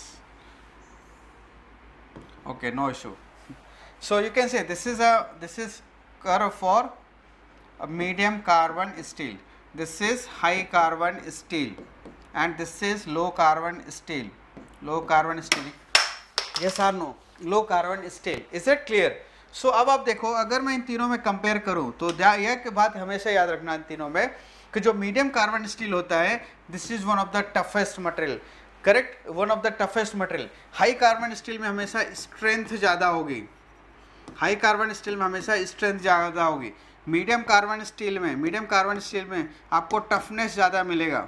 Okay, no issue. So you can say this is a this is curve for a medium carbon steel, this is high carbon steel, and this is low carbon steel, low carbon steel, yes or no, low carbon steel। is it clear? so अब आप देखो, अगर मैं इन तीनों में compare करूं तो यह बात हमेशा याद रखना इन तीनों में कि जो मीडियम कार्बन स्टील होता है, this is one of the toughest material, correct, one of the toughest material. High carbon steel में हमेशा स्ट्रेंथ ज़्यादा होगी, हाई कार्बन स्टील में हमेशा स्ट्रेंथ ज़्यादा होगी। मीडियम कार्बन स्टील में मीडियम कार्बन स्टील में आपको टफनेस ज़्यादा मिलेगा,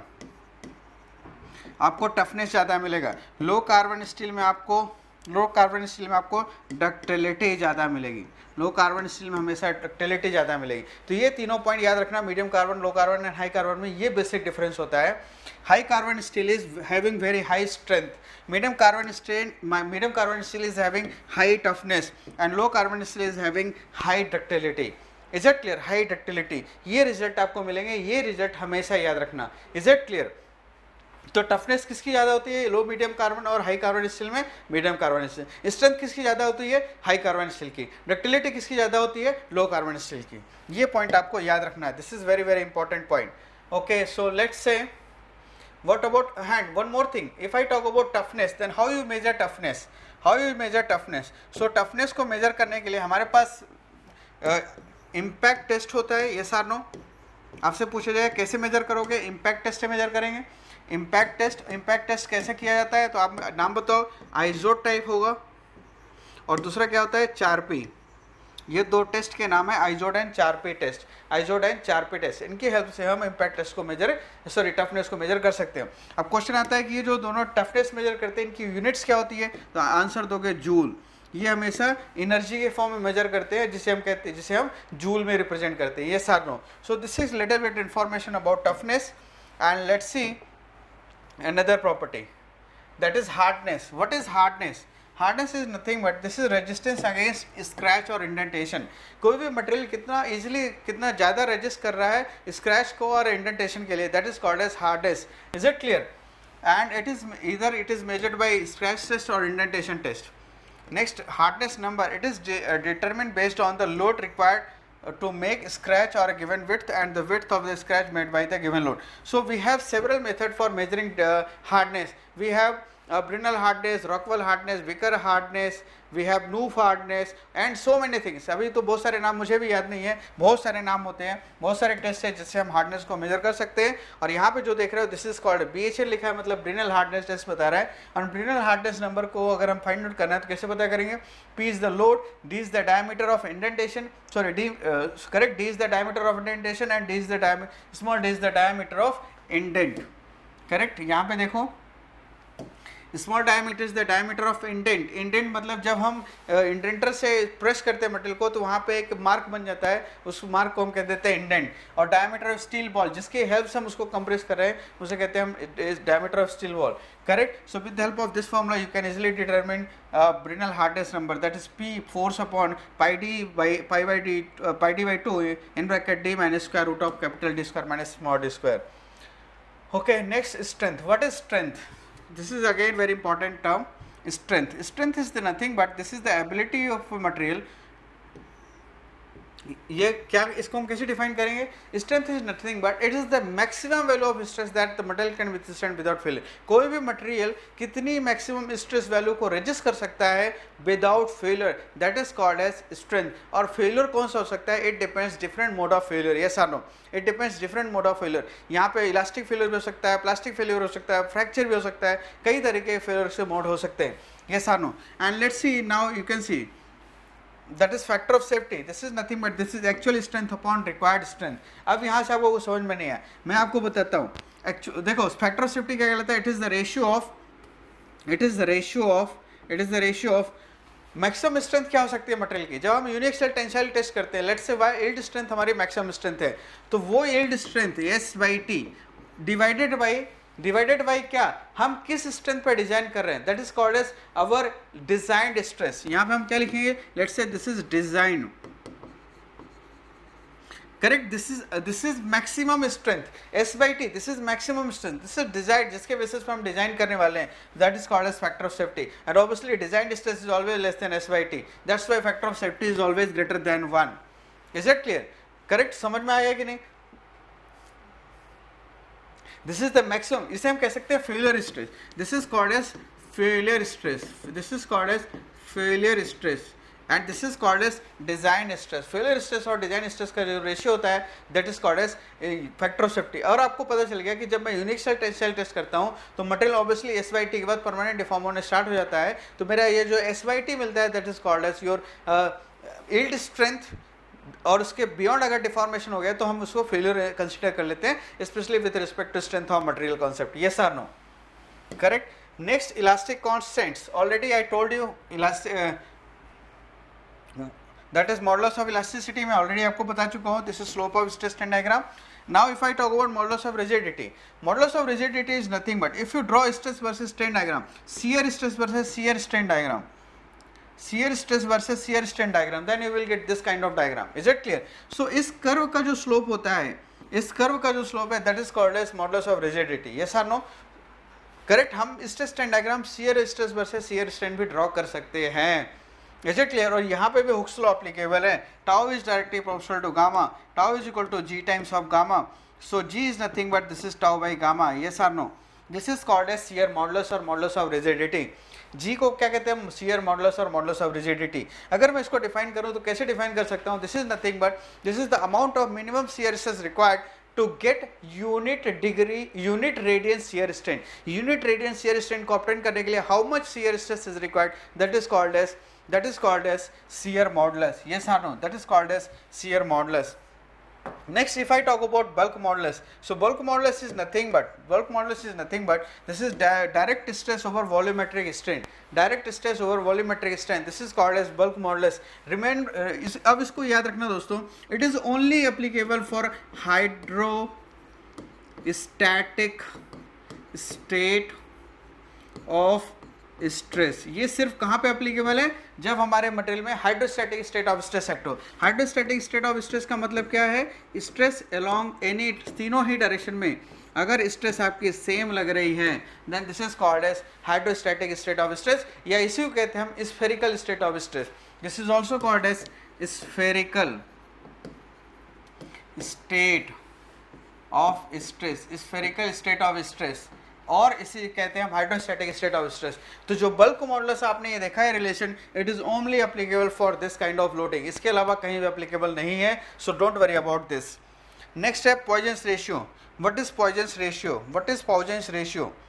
आपको टफनेस ज़्यादा मिलेगा। लो कार्बन स्टील में आपको लो कार्बन स्टील में आपको डक्टिलिटी ज़्यादा मिलेगी, लो कार्बन स्टील में हमेशा डक्टिलिटी ज़्यादा मिलेगी। तो ये तीनों पॉइंट याद रखना, medium carbon, low carbon and high carbon में ये बेसिक डिफरेंस होता है। High carbon steel is having very high strength, medium carbon steel medium carbon steel is having high toughness, and low carbon steel is having high ductility। is it clear? high ductility, ये result आपको मिलेंगे, ये result हमेशा याद रखना। is it clear? तो toughness किसकी ज़्यादा होती है? लो मीडियम कार्बन और हाई कार्बन स्टील में मीडियम कार्बन स्टील। स्ट्रेंथ किसकी ज़्यादा होती है? हाई कार्बन स्टील की। डक्टिलिटी किसकी ज़्यादा होती है? लो कार्बन स्टील की। ये पॉइंट आपको याद रखना है, this is very very important point. Okay, so let's say what about hand? One more thing, if I talk about toughness, then how you measure toughness? How you measure toughness? So toughness को measure करने के लिए हमारे पास impact test होता है, yes or no? आपसे पूछा जाए कैसे मेजर करोगे? impact test से मेजर करेंगे। impact test impact test कैसे किया जाता है? तो आप नाम बताओ। आइजोट टाइप होगा, और दूसरा क्या होता है? चारपी। ये दो टेस्ट के नाम है, Izod and Charpy test. Izod and Charpy test, इनकी हेल्प से हम इम्पैक्ट टेस्ट को मेजर सॉरी टफनेस को मेजर कर सकते हैं। अब क्वेश्चन आता है कि ये जो दोनों टफनेस मेजर करते हैं, इनकी यूनिट्स क्या होती है? तो आंसर दोगे जूल। ये हमेशा एनर्जी के फॉर्म में मेजर करते हैं, जिसे हम कहते हैं जिसे हम जूल में रिप्रेजेंट करते हैं। ये सार no. So this is little bit information about toughness, and let's see another property, that is hardness. What is hardness? Hardness is nothing but this is resistance against scratch और indentation. कोई भी material कितना easily कितना ज़्यादा resist कर रहा है scratch को और इंडेंटेशन के लिए, that is called as hardness. Is it clear? And it is either it is measured by scratch test और indentation test. Next, hardness number, it is determined based on the load required to make scratch or a given width and the width of the scratch made by the given load. So we have several methods for measuring the hardness. We have uh, Brinell hardness, Rockwell hardness, Vickers hardness, we have Noof hardness and so many things। अभी तो बहुत सारे नाम मुझे भी याद नहीं है, बहुत सारे नाम होते हैं, बहुत सारे टेस्ट है जिससे हम हार्डनेस को मेजर कर सकते हैं। और यहाँ पे जो देख रहे हो this is called B H L लिखा है, मतलब ब्रिनल हार्डनेस टेस्ट बता रहा है। और ब्रिनल हार्डनेस नंबर को अगर हम फाइंड आउट करना है तो कैसे पता करेंगे? P is the load, D is the diameter of indentation, sorry D uh, correct D is the diameter of indentation and D is the diameter small d is the diameter of indent, correct। यहाँ पे देखो small diameter is the diameter of indent. Indent मतलब जब हम indenter से press करते हैं material को तो वहाँ पे एक मार्क बन जाता है, उस मार्क को हम कह देते हैं इंडेंट. और डायमीटर ऑफ स्टील बॉल जिसकी हेल्प से हम उसको कंप्रेस कर रहे हैं उसे कहते हैं हम diameter of steel ball. Correct. So with the help of this formula you can easily determine Brinell hardness number, that is P force upon pi d by pi by d uh, pi d by two in bracket d minus square root of capital D square minus small d square. Okay, next strength. What is strength? This is again very important term. Strength. Strength is the nothing but this is the ability of a material. ये क्या, इसको हम कैसे define करेंगे? Strength is nothing but it is the maximum value of stress that the material can withstand without failure. कोई भी material कितनी maximum stress value को रेजिस्ट कर सकता है without failure, that is called as strength. और failure कौन सा हो सकता है? It depends different mode of failure. Yes और no? It depends different mode of failure. यहाँ पे इलास्टिक फेलियर भी हो सकता है, प्लास्टिक फेलियर हो सकता है, फ्रैक्चर भी हो सकता है, कई तरीके के फेलियर से मोड हो सकते हैं. यस और no? And let's see now you can see that is factor of safety. This is nothing but this is actual strength upon required strength. अब यहाँ से आपको समझ में नहीं है, मैं आपको बताता हूँ. Actual देखो फैक्टर ऑफ सेफ्टी क्या कहलाता है? It is the ratio of it is the ratio of it is the ratio of maximum strength. क्या हो सकती है मटेरियल की? जब हम यूनिएक्सियल टेंसाइल टेस्ट करते हैं, let's say Y yield strength हमारी मैक्सिमम स्ट्रेंथ है, तो वो yield strength S by T divided by divided by क्या, हम किस स्ट्रेंथ पर डिजाइन कर रहे हैं, that is called as our designed stress. यहाँ पे हम क्या लिखेंगे? Let's say this is design. Correct. This is this is maximum strength S by T. This is maximum strength. This is design जिसके बेसिस पे हम डिजाइन करने वाले हैं, that is called as factor of safety. And obviously designed stress is always less than S by T. That's why factor of safety is always greater than one. Is it clear? Correct. समझ में आया कि नहीं? This is the maximum. इसे हम कह सकते हैं failure stress. This is called as failure stress. This is called as failure stress and this is called as design stress. Failure stress और डिजाइन स्ट्रेस का जो रेशियो होता है that is called as factor of safety. और आपको पता चल गया कि जब मैं यूनिएक्सियल टेंसाइल टेस्ट करता हूँ तो material obviously S Y T के बाद परमानेंट डिफॉर्म होने स्टार्ट हो जाता है, तो मेरा ये जो एस वाई टी मिलता है that is called as your yield strength. और उसके बियॉन्ड अगर डिफॉर्मेशन हो गया तो हम उसको फेलियर कंसीडर कर लेते हैं, specially with respect to strength of material concept. Yes और no? Correct. Next elastic constants. Already I told you elastic that is modulus of elasticity. मैं ऑलरेडी आपको बता चुका हूँ. This is slope of stress strain diagram. Now if I talk about modulus of rigidity, modulus of rigidity is nothing but if you draw stress versus strain diagram, shear stress versus shear strain diagram, shear stress versus shear strain diagram, then you will get this kind of diagram. Is it clear? So इस curve का जो slope होता है, इस curve का जो slope है that is called as modulus of rigidity. Yes or no? Correct. हम stress strain diagram shear stress versus shear strain भी ड्रॉ कर सकते हैं. Is it clear? और यहाँ पे भी हुक्स लॉ एप्लीकेबल है. Tau is directly proportional to gamma. Tau is equal to G times of gamma. So G is nothing but this is tau by gamma. Yes or no? This is called as shear modulus और modulus of rigidity. G को क्या कहते हैं? Shear modulus और modulus of rigidity. अगर मैं इसको define करूं तो कैसे डिफाइन कर सकता हूं? This is nothing but this is the amount of minimum shear stress required to get unit degree unit radians shear strain. Unit radians shear strain को ऑब्टेन करने के लिए how much shear stress is required, that is called as that is called as shear modulus. Yes और no? That is called as shear modulus. Next, if I talk about bulk modulus, so bulk modulus is nothing but bulk modulus is nothing but this is di direct stress over volumetric strain. Direct stress over volumetric strain. This is called as bulk modulus. Remain. Uh, इस, अब इसको याद रखना दोस्तों. It is only applicable for hydrostatic state of stress. ये सिर्फ कहाँ पे एप्लीकेबल है? जब हमारे मटेरियल में hydrostatic state of stress act हो. हाइड्रोस्टैटिक स्टेट ऑफ स्ट्रेस का मतलब क्या है? स्ट्रेस अलोंग एनी तीनों ही डायरेक्शन में अगर स्ट्रेस आपकी सेम लग रही है then this is called as hydrostatic state of stress, या इसी को कहते हैं हम spherical state of stress. This is also called as spherical state of stress. Spherical state of stress और इसी कहते हैं हम हाइड्रोस्टैटिक स्टेट ऑफ स्ट्रेस. तो जो बल्क मॉडुलस आपने ये देखा है relation, it is only applicable for this kind of loading. इसके अलावा कहीं भी एप्लीकेबल नहीं है. So don't worry about this. Next है Poisson's ratio. What is Poisson's ratio? What is Poisson's ratio?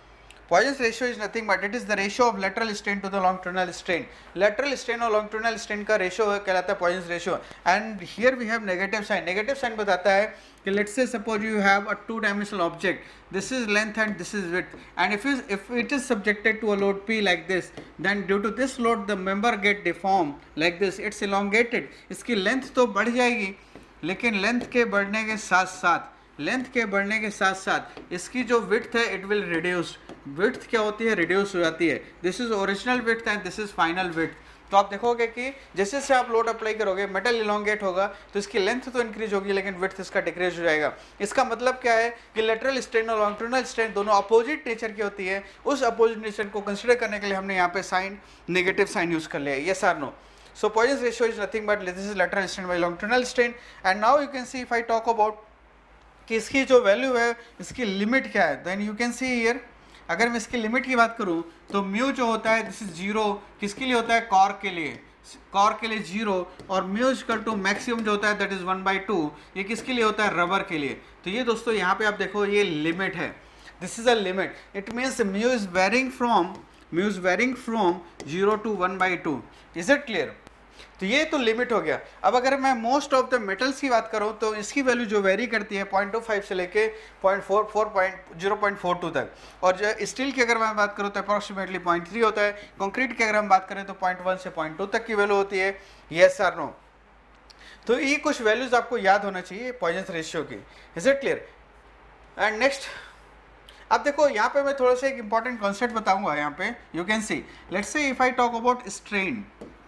Poisson's ratio is nothing but it is the ratio of lateral strain to the longitudinal strain. Lateral strain और longitudinal strain का ratio कहलाता है Poisson's ratio. And here we have negative sign. Negative sign बताता है कि let's say suppose you have a two dimensional object. This is length and this is width. And if is if it is subjected to a load P like this, then due to this load the member get deformed like this. It's elongated. इसकी length तो बढ़ जाएगी, लेकिन length के बढ़ने के साथ साथ लेंथ के बढ़ने के साथ साथ इसकी जो विड्थ है इट विल रिड्यूस. विड्थ क्या होती है? रिड्यूस हो जाती है. This is original width and this is final width. तो आप देखोगे कि जैसे जैसे आप लोड अप्लाई करोगे मेटल इलोंगेट होगा तो इसकी लेंथ तो इंक्रीज होगी लेकिन विड्थ इसका डिक्रीज हो जाएगा. इसका मतलब क्या है कि लेटरल स्ट्रेन और लॉन्गिट्यूडिनल स्ट्रेन दोनों अपोजिट नेचर की होती है. उस अपोजिट नेचर को कंसिडर करने के लिए हमने यहाँ पे साइन नेगेटिव साइन यूज कर लिया. यस और no? So Poisson's ratio is nothing but this is lateral strain by longitudinal strain. And now you can see if I talk about कि इसकी जो वैल्यू है इसकी लिमिट क्या है, then you can see here. अगर मैं इसकी लिमिट की बात करूं तो म्यू जो होता है दिस इज जीरो. किसके लिए होता है? कॉर्क के लिए. कॉर्क के लिए जीरो. और म्यू इक्वल टू मैक्सिमम जो होता है that is one by two. ये किसके लिए होता है? रबर के लिए. तो ये दोस्तों यहाँ पे आप देखो ये लिमिट है. This is a limit. It means mu is varying from mu is varying from zero to one by two. Is it clear? तो ये तो लिमिट हो गया. अब अगर मैं मोस्ट ऑफ द मेटल्स की बात करूं तो इसकी वैल्यू जो वेरी करती है पॉइंट टू फाइव से लेके point four four point zero point four two तक. और जो स्टील की अगर मैं बात करूं तो अप्रॉक्सीमेटली पॉइंट थ्री होता है. कंक्रीट की अगर हम बात करें तो पॉइंट वन से पॉइंट टू तक की वैल्यू होती है. येस और नो? तो ये कुछ वैल्यूज आपको याद होना चाहिए पॉइजन्स रेशियो की. Is it clear? And next अब देखो यहाँ पे मैं थोड़ा सा एक इंपॉर्टेंट कॉन्सेप्ट बताऊंगा. यहाँ पे you can see let's say if I talk about strain.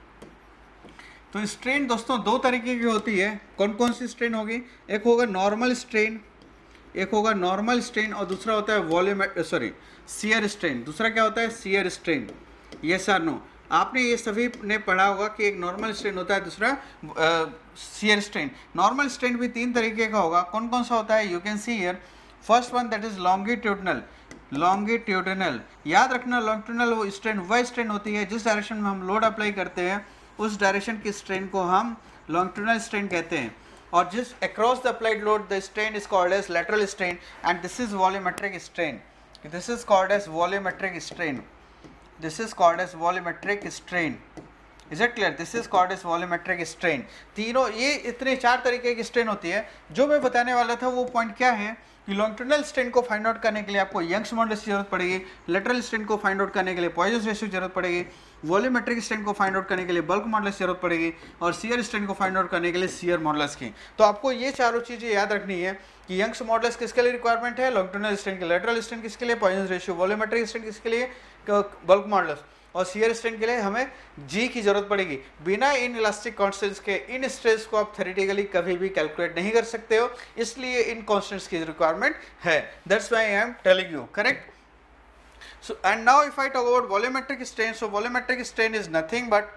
तो स्ट्रेन दोस्तों दो तरीके की होती है. कौन कौन सी स्ट्रेन होगी? एक होगा नॉर्मल स्ट्रेन, एक होगा नॉर्मल स्ट्रेन और दूसरा होता है वॉल्यूम सॉरी शियर स्ट्रेन. दूसरा क्या होता है? Shear strain. यस और नो? आपने ये सभी ने पढ़ा होगा कि एक नॉर्मल स्ट्रेन होता है, दूसरा शियर स्ट्रेन. नॉर्मल स्ट्रेन भी तीन तरीके का होगा. कौन कौन सा होता है? You can see here. First one that is longitudinal. Longitudinal याद रखना, लॉन्गिट्यूडनल वो स्ट्रेन वह स्ट्रेन होती है जिस डायरेक्शन में हम लोड अप्लाई करते हैं उस डायरेक्शन की स्ट्रेन को हम लॉन्गिट्यूडनल स्ट्रेन कहते हैं. और जिस across the applied load the strain is called as lateral strain and this is volumetric strain. This is called as volumetric strain. This is called as volumetric strain. Is it clear? This is called as volumetric strain. तीनों ये इतने चार तरीके की strain होती है. जो मैं बताने वाला था वो पॉइंट क्या है कि लॉन्गिट्यूडनल स्ट्रेन को फाइंड आउट करने के लिए आपको यंग्स मॉडुलस की जरूरत पड़ेगी. लेटरल स्ट्रेन को फाइंड आउट करने के लिए पॉइजन्स रेशियो की जरूरत पड़ेगी. वॉल्यूमेट्रिक स्ट्रेन को फाइंड आउट करने के लिए बल्क मॉडुलस की जरूरत पड़ेगी. और शियर स्ट्रेन को फाइंड आउट करने के लिए शियर मॉडुलस की. तो आपको ये चारों चीज़ें याद रखनी है कि यंग्स मॉडुलस किसके लिए रिक्वायरमेंट है? लॉन्गिट्यूडनल स्ट्रेन के. लेटरल स्ट्रेन किसके लिए? Poisson's ratio. वॉल्यूमेट्रिक स्ट्रेन किसके लिए? Bulk modulus. और शियर स्ट्रेन के लिए हमें जी की जरूरत पड़ेगी. बिना इन इलास्टिक कांस्टेंट्स के इन स्ट्रेस को आप थ्योरेटिकली कभी भी कैलकुलेट नहीं कर सकते हो. इसलिए इन कांस्टेंट्स की रिक्वायरमेंट है. That's why I am telling you. Correct? So and now if I talk about volumetric strain, so volumetric strain is nothing but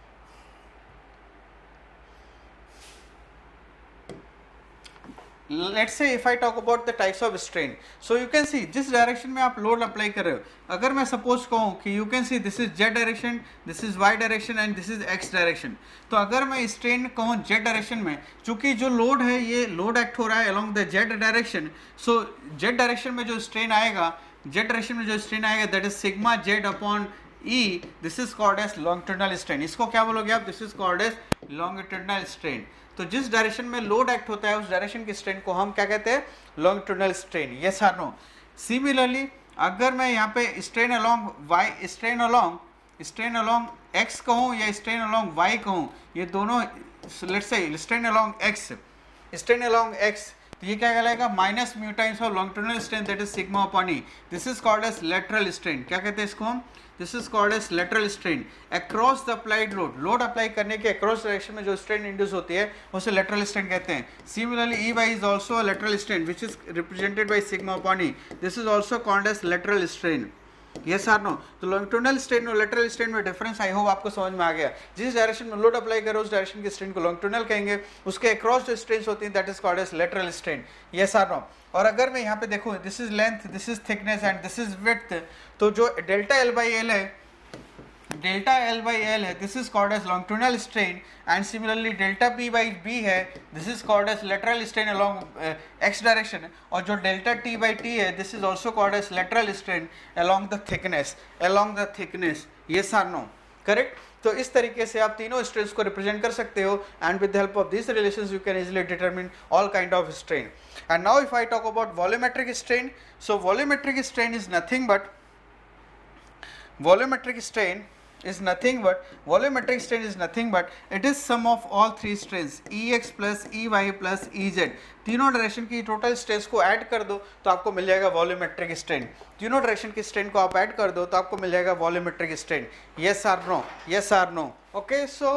let's say if I talk about the types of strain, so you can see जिस direction में आप load apply कर रहे हो, अगर मैं suppose कहूँ कि you can see this is z direction, this is y direction and this is x direction. तो अगर मैं स्ट्रेन कहूँ z डायरेक्शन में, चूंकि जो लोड है ये लोड एक्ट हो रहा है along the z direction, so z direction में जो स्ट्रेन आएगा, z डायरेक्शन में जो स्ट्रेन आएगा that is sigma z upon e. This is called as longitudinal strain. इसको क्या बोलोगे आप? This is called as longitudinal strain. तो जिस डायरेक्शन में लोड एक्ट होता है उस डायरेक्शन की स्ट्रेन को हम क्या कहते हैं? Longitudinal strain. यस और नो? सिमिलरली अगर मैं यहाँ पे strain along y strain along strain along x कहूँ या स्ट्रेन अलोंग y कहूँ, ये दोनों लेट्स से strain along x strain along x, तो ये क्या कहलाएगा? Minus mu times of longitudinal strain that is sigma upon E. This is called as lateral strain. क्या कहते हैं इसको हम? This is called as lateral strain. Across the applied load, load apply करने के अक्रॉस डायरेक्शन में जो strain induce होती है उसे लेटरल स्ट्रेन कहते हैं. Similarly E Y is also a lateral strain which is represented by sigma upon E. This is also called as lateral strain. Yes or no? तो longitudinal strain और lateral strain में difference I hope आपको समझ में आ गया. जिस direction में load apply करो उस डायरेक्शन की स्ट्रेन को लॉन्गिट्यूडनल कहेंगे, उसके अक्रॉस जो स्ट्रेन्स होती हैं that is called as lateral strain. Yes or no? और अगर मैं यहाँ पे देखूँ this is length, this is thickness and this is width, तो जो डेल्टा एल बाई एल है डेल्टा एल बाई एल है, this is called as longitudinal strain, and similarly delta P by B है, this is called as lateral strain along x direction, और जो delta T by T है this is also called as lateral strain along the thickness, along the thickness, yes or no, correct. तो इस तरीके से आप तीनों स्ट्रेन्स को रिप्रेजेंट कर सकते हो, and with the help of this relations you can easily determine all kind of strain. And now if I talk about volumetric strain, so volumetric strain is nothing but volumetric strain is nothing but volumetric strain is nothing but it is sum of all three strains Ex plus Ey plus Ez, तीनों direction की total stress को add कर दो तो आपको मिल जाएगा volumetric strain. तीनों डायरेक्शन की स्ट्रेन को आप ऐड कर दो तो आपको मिल जाएगा volumetric strain. Yes or no, yes or no. Okay, so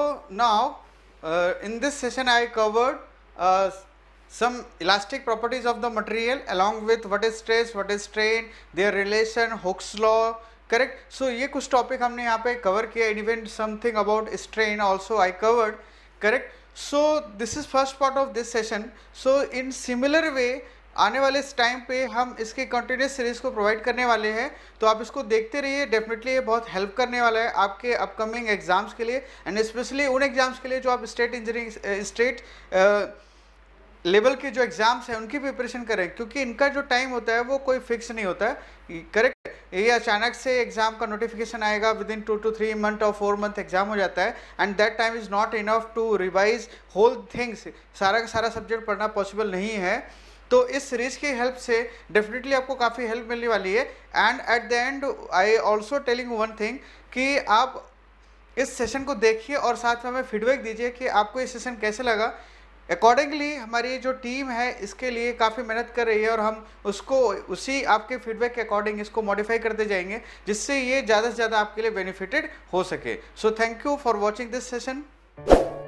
now in this session I covered some elastic properties of the material along with what is stress, what is strain, their relation, Hooke's law, correct। so ये कुछ topic हमने यहाँ पे cover किया, even something about strain also I covered, correct. So this is first part of this session. So in similar way आने वाले time पे हम इसके कंटिन्यूस सीरीज को प्रोवाइड करने वाले हैं, तो आप इसको देखते रहिए, डेफिनेटली ये बहुत हेल्प करने वाला है आपके अपकमिंग एग्जाम्स के लिए, एंड स्पेशली उन एग्जाम्स के लिए जो आप स्टेट इंजीनियरिंग स्टेट लेवल के जो एग्जाम्स हैं उनकी प्रिपरेशन करें, क्योंकि इनका जो टाइम होता है वो कोई फिक्स नहीं होता है, करेक्ट। ये अचानक से एग्जाम का नोटिफिकेशन आएगा, within two to three month और फोर मंथ एग्जाम हो जाता है, and that time is not enough to revise whole things, सारा का सारा सब्जेक्ट पढ़ना पॉसिबल नहीं है। तो इस सीरीज की हेल्प से डेफिनेटली आपको काफ़ी हेल्प मिलने वाली है। And at the end I also telling one thing कि आप इस सेशन को देखिए और साथ में हमें फीडबैक दीजिए कि आपको ये सेशन कैसे लगा। अकॉर्डिंगली हमारी जो टीम है इसके लिए काफ़ी मेहनत कर रही है, और हम उसको उसी आपके फीडबैक के अकॉर्डिंग इसको मॉडिफाई करते जाएंगे, जिससे ये ज़्यादा से ज़्यादा आपके लिए बेनिफिटेड हो सके। So thank you for watching this session.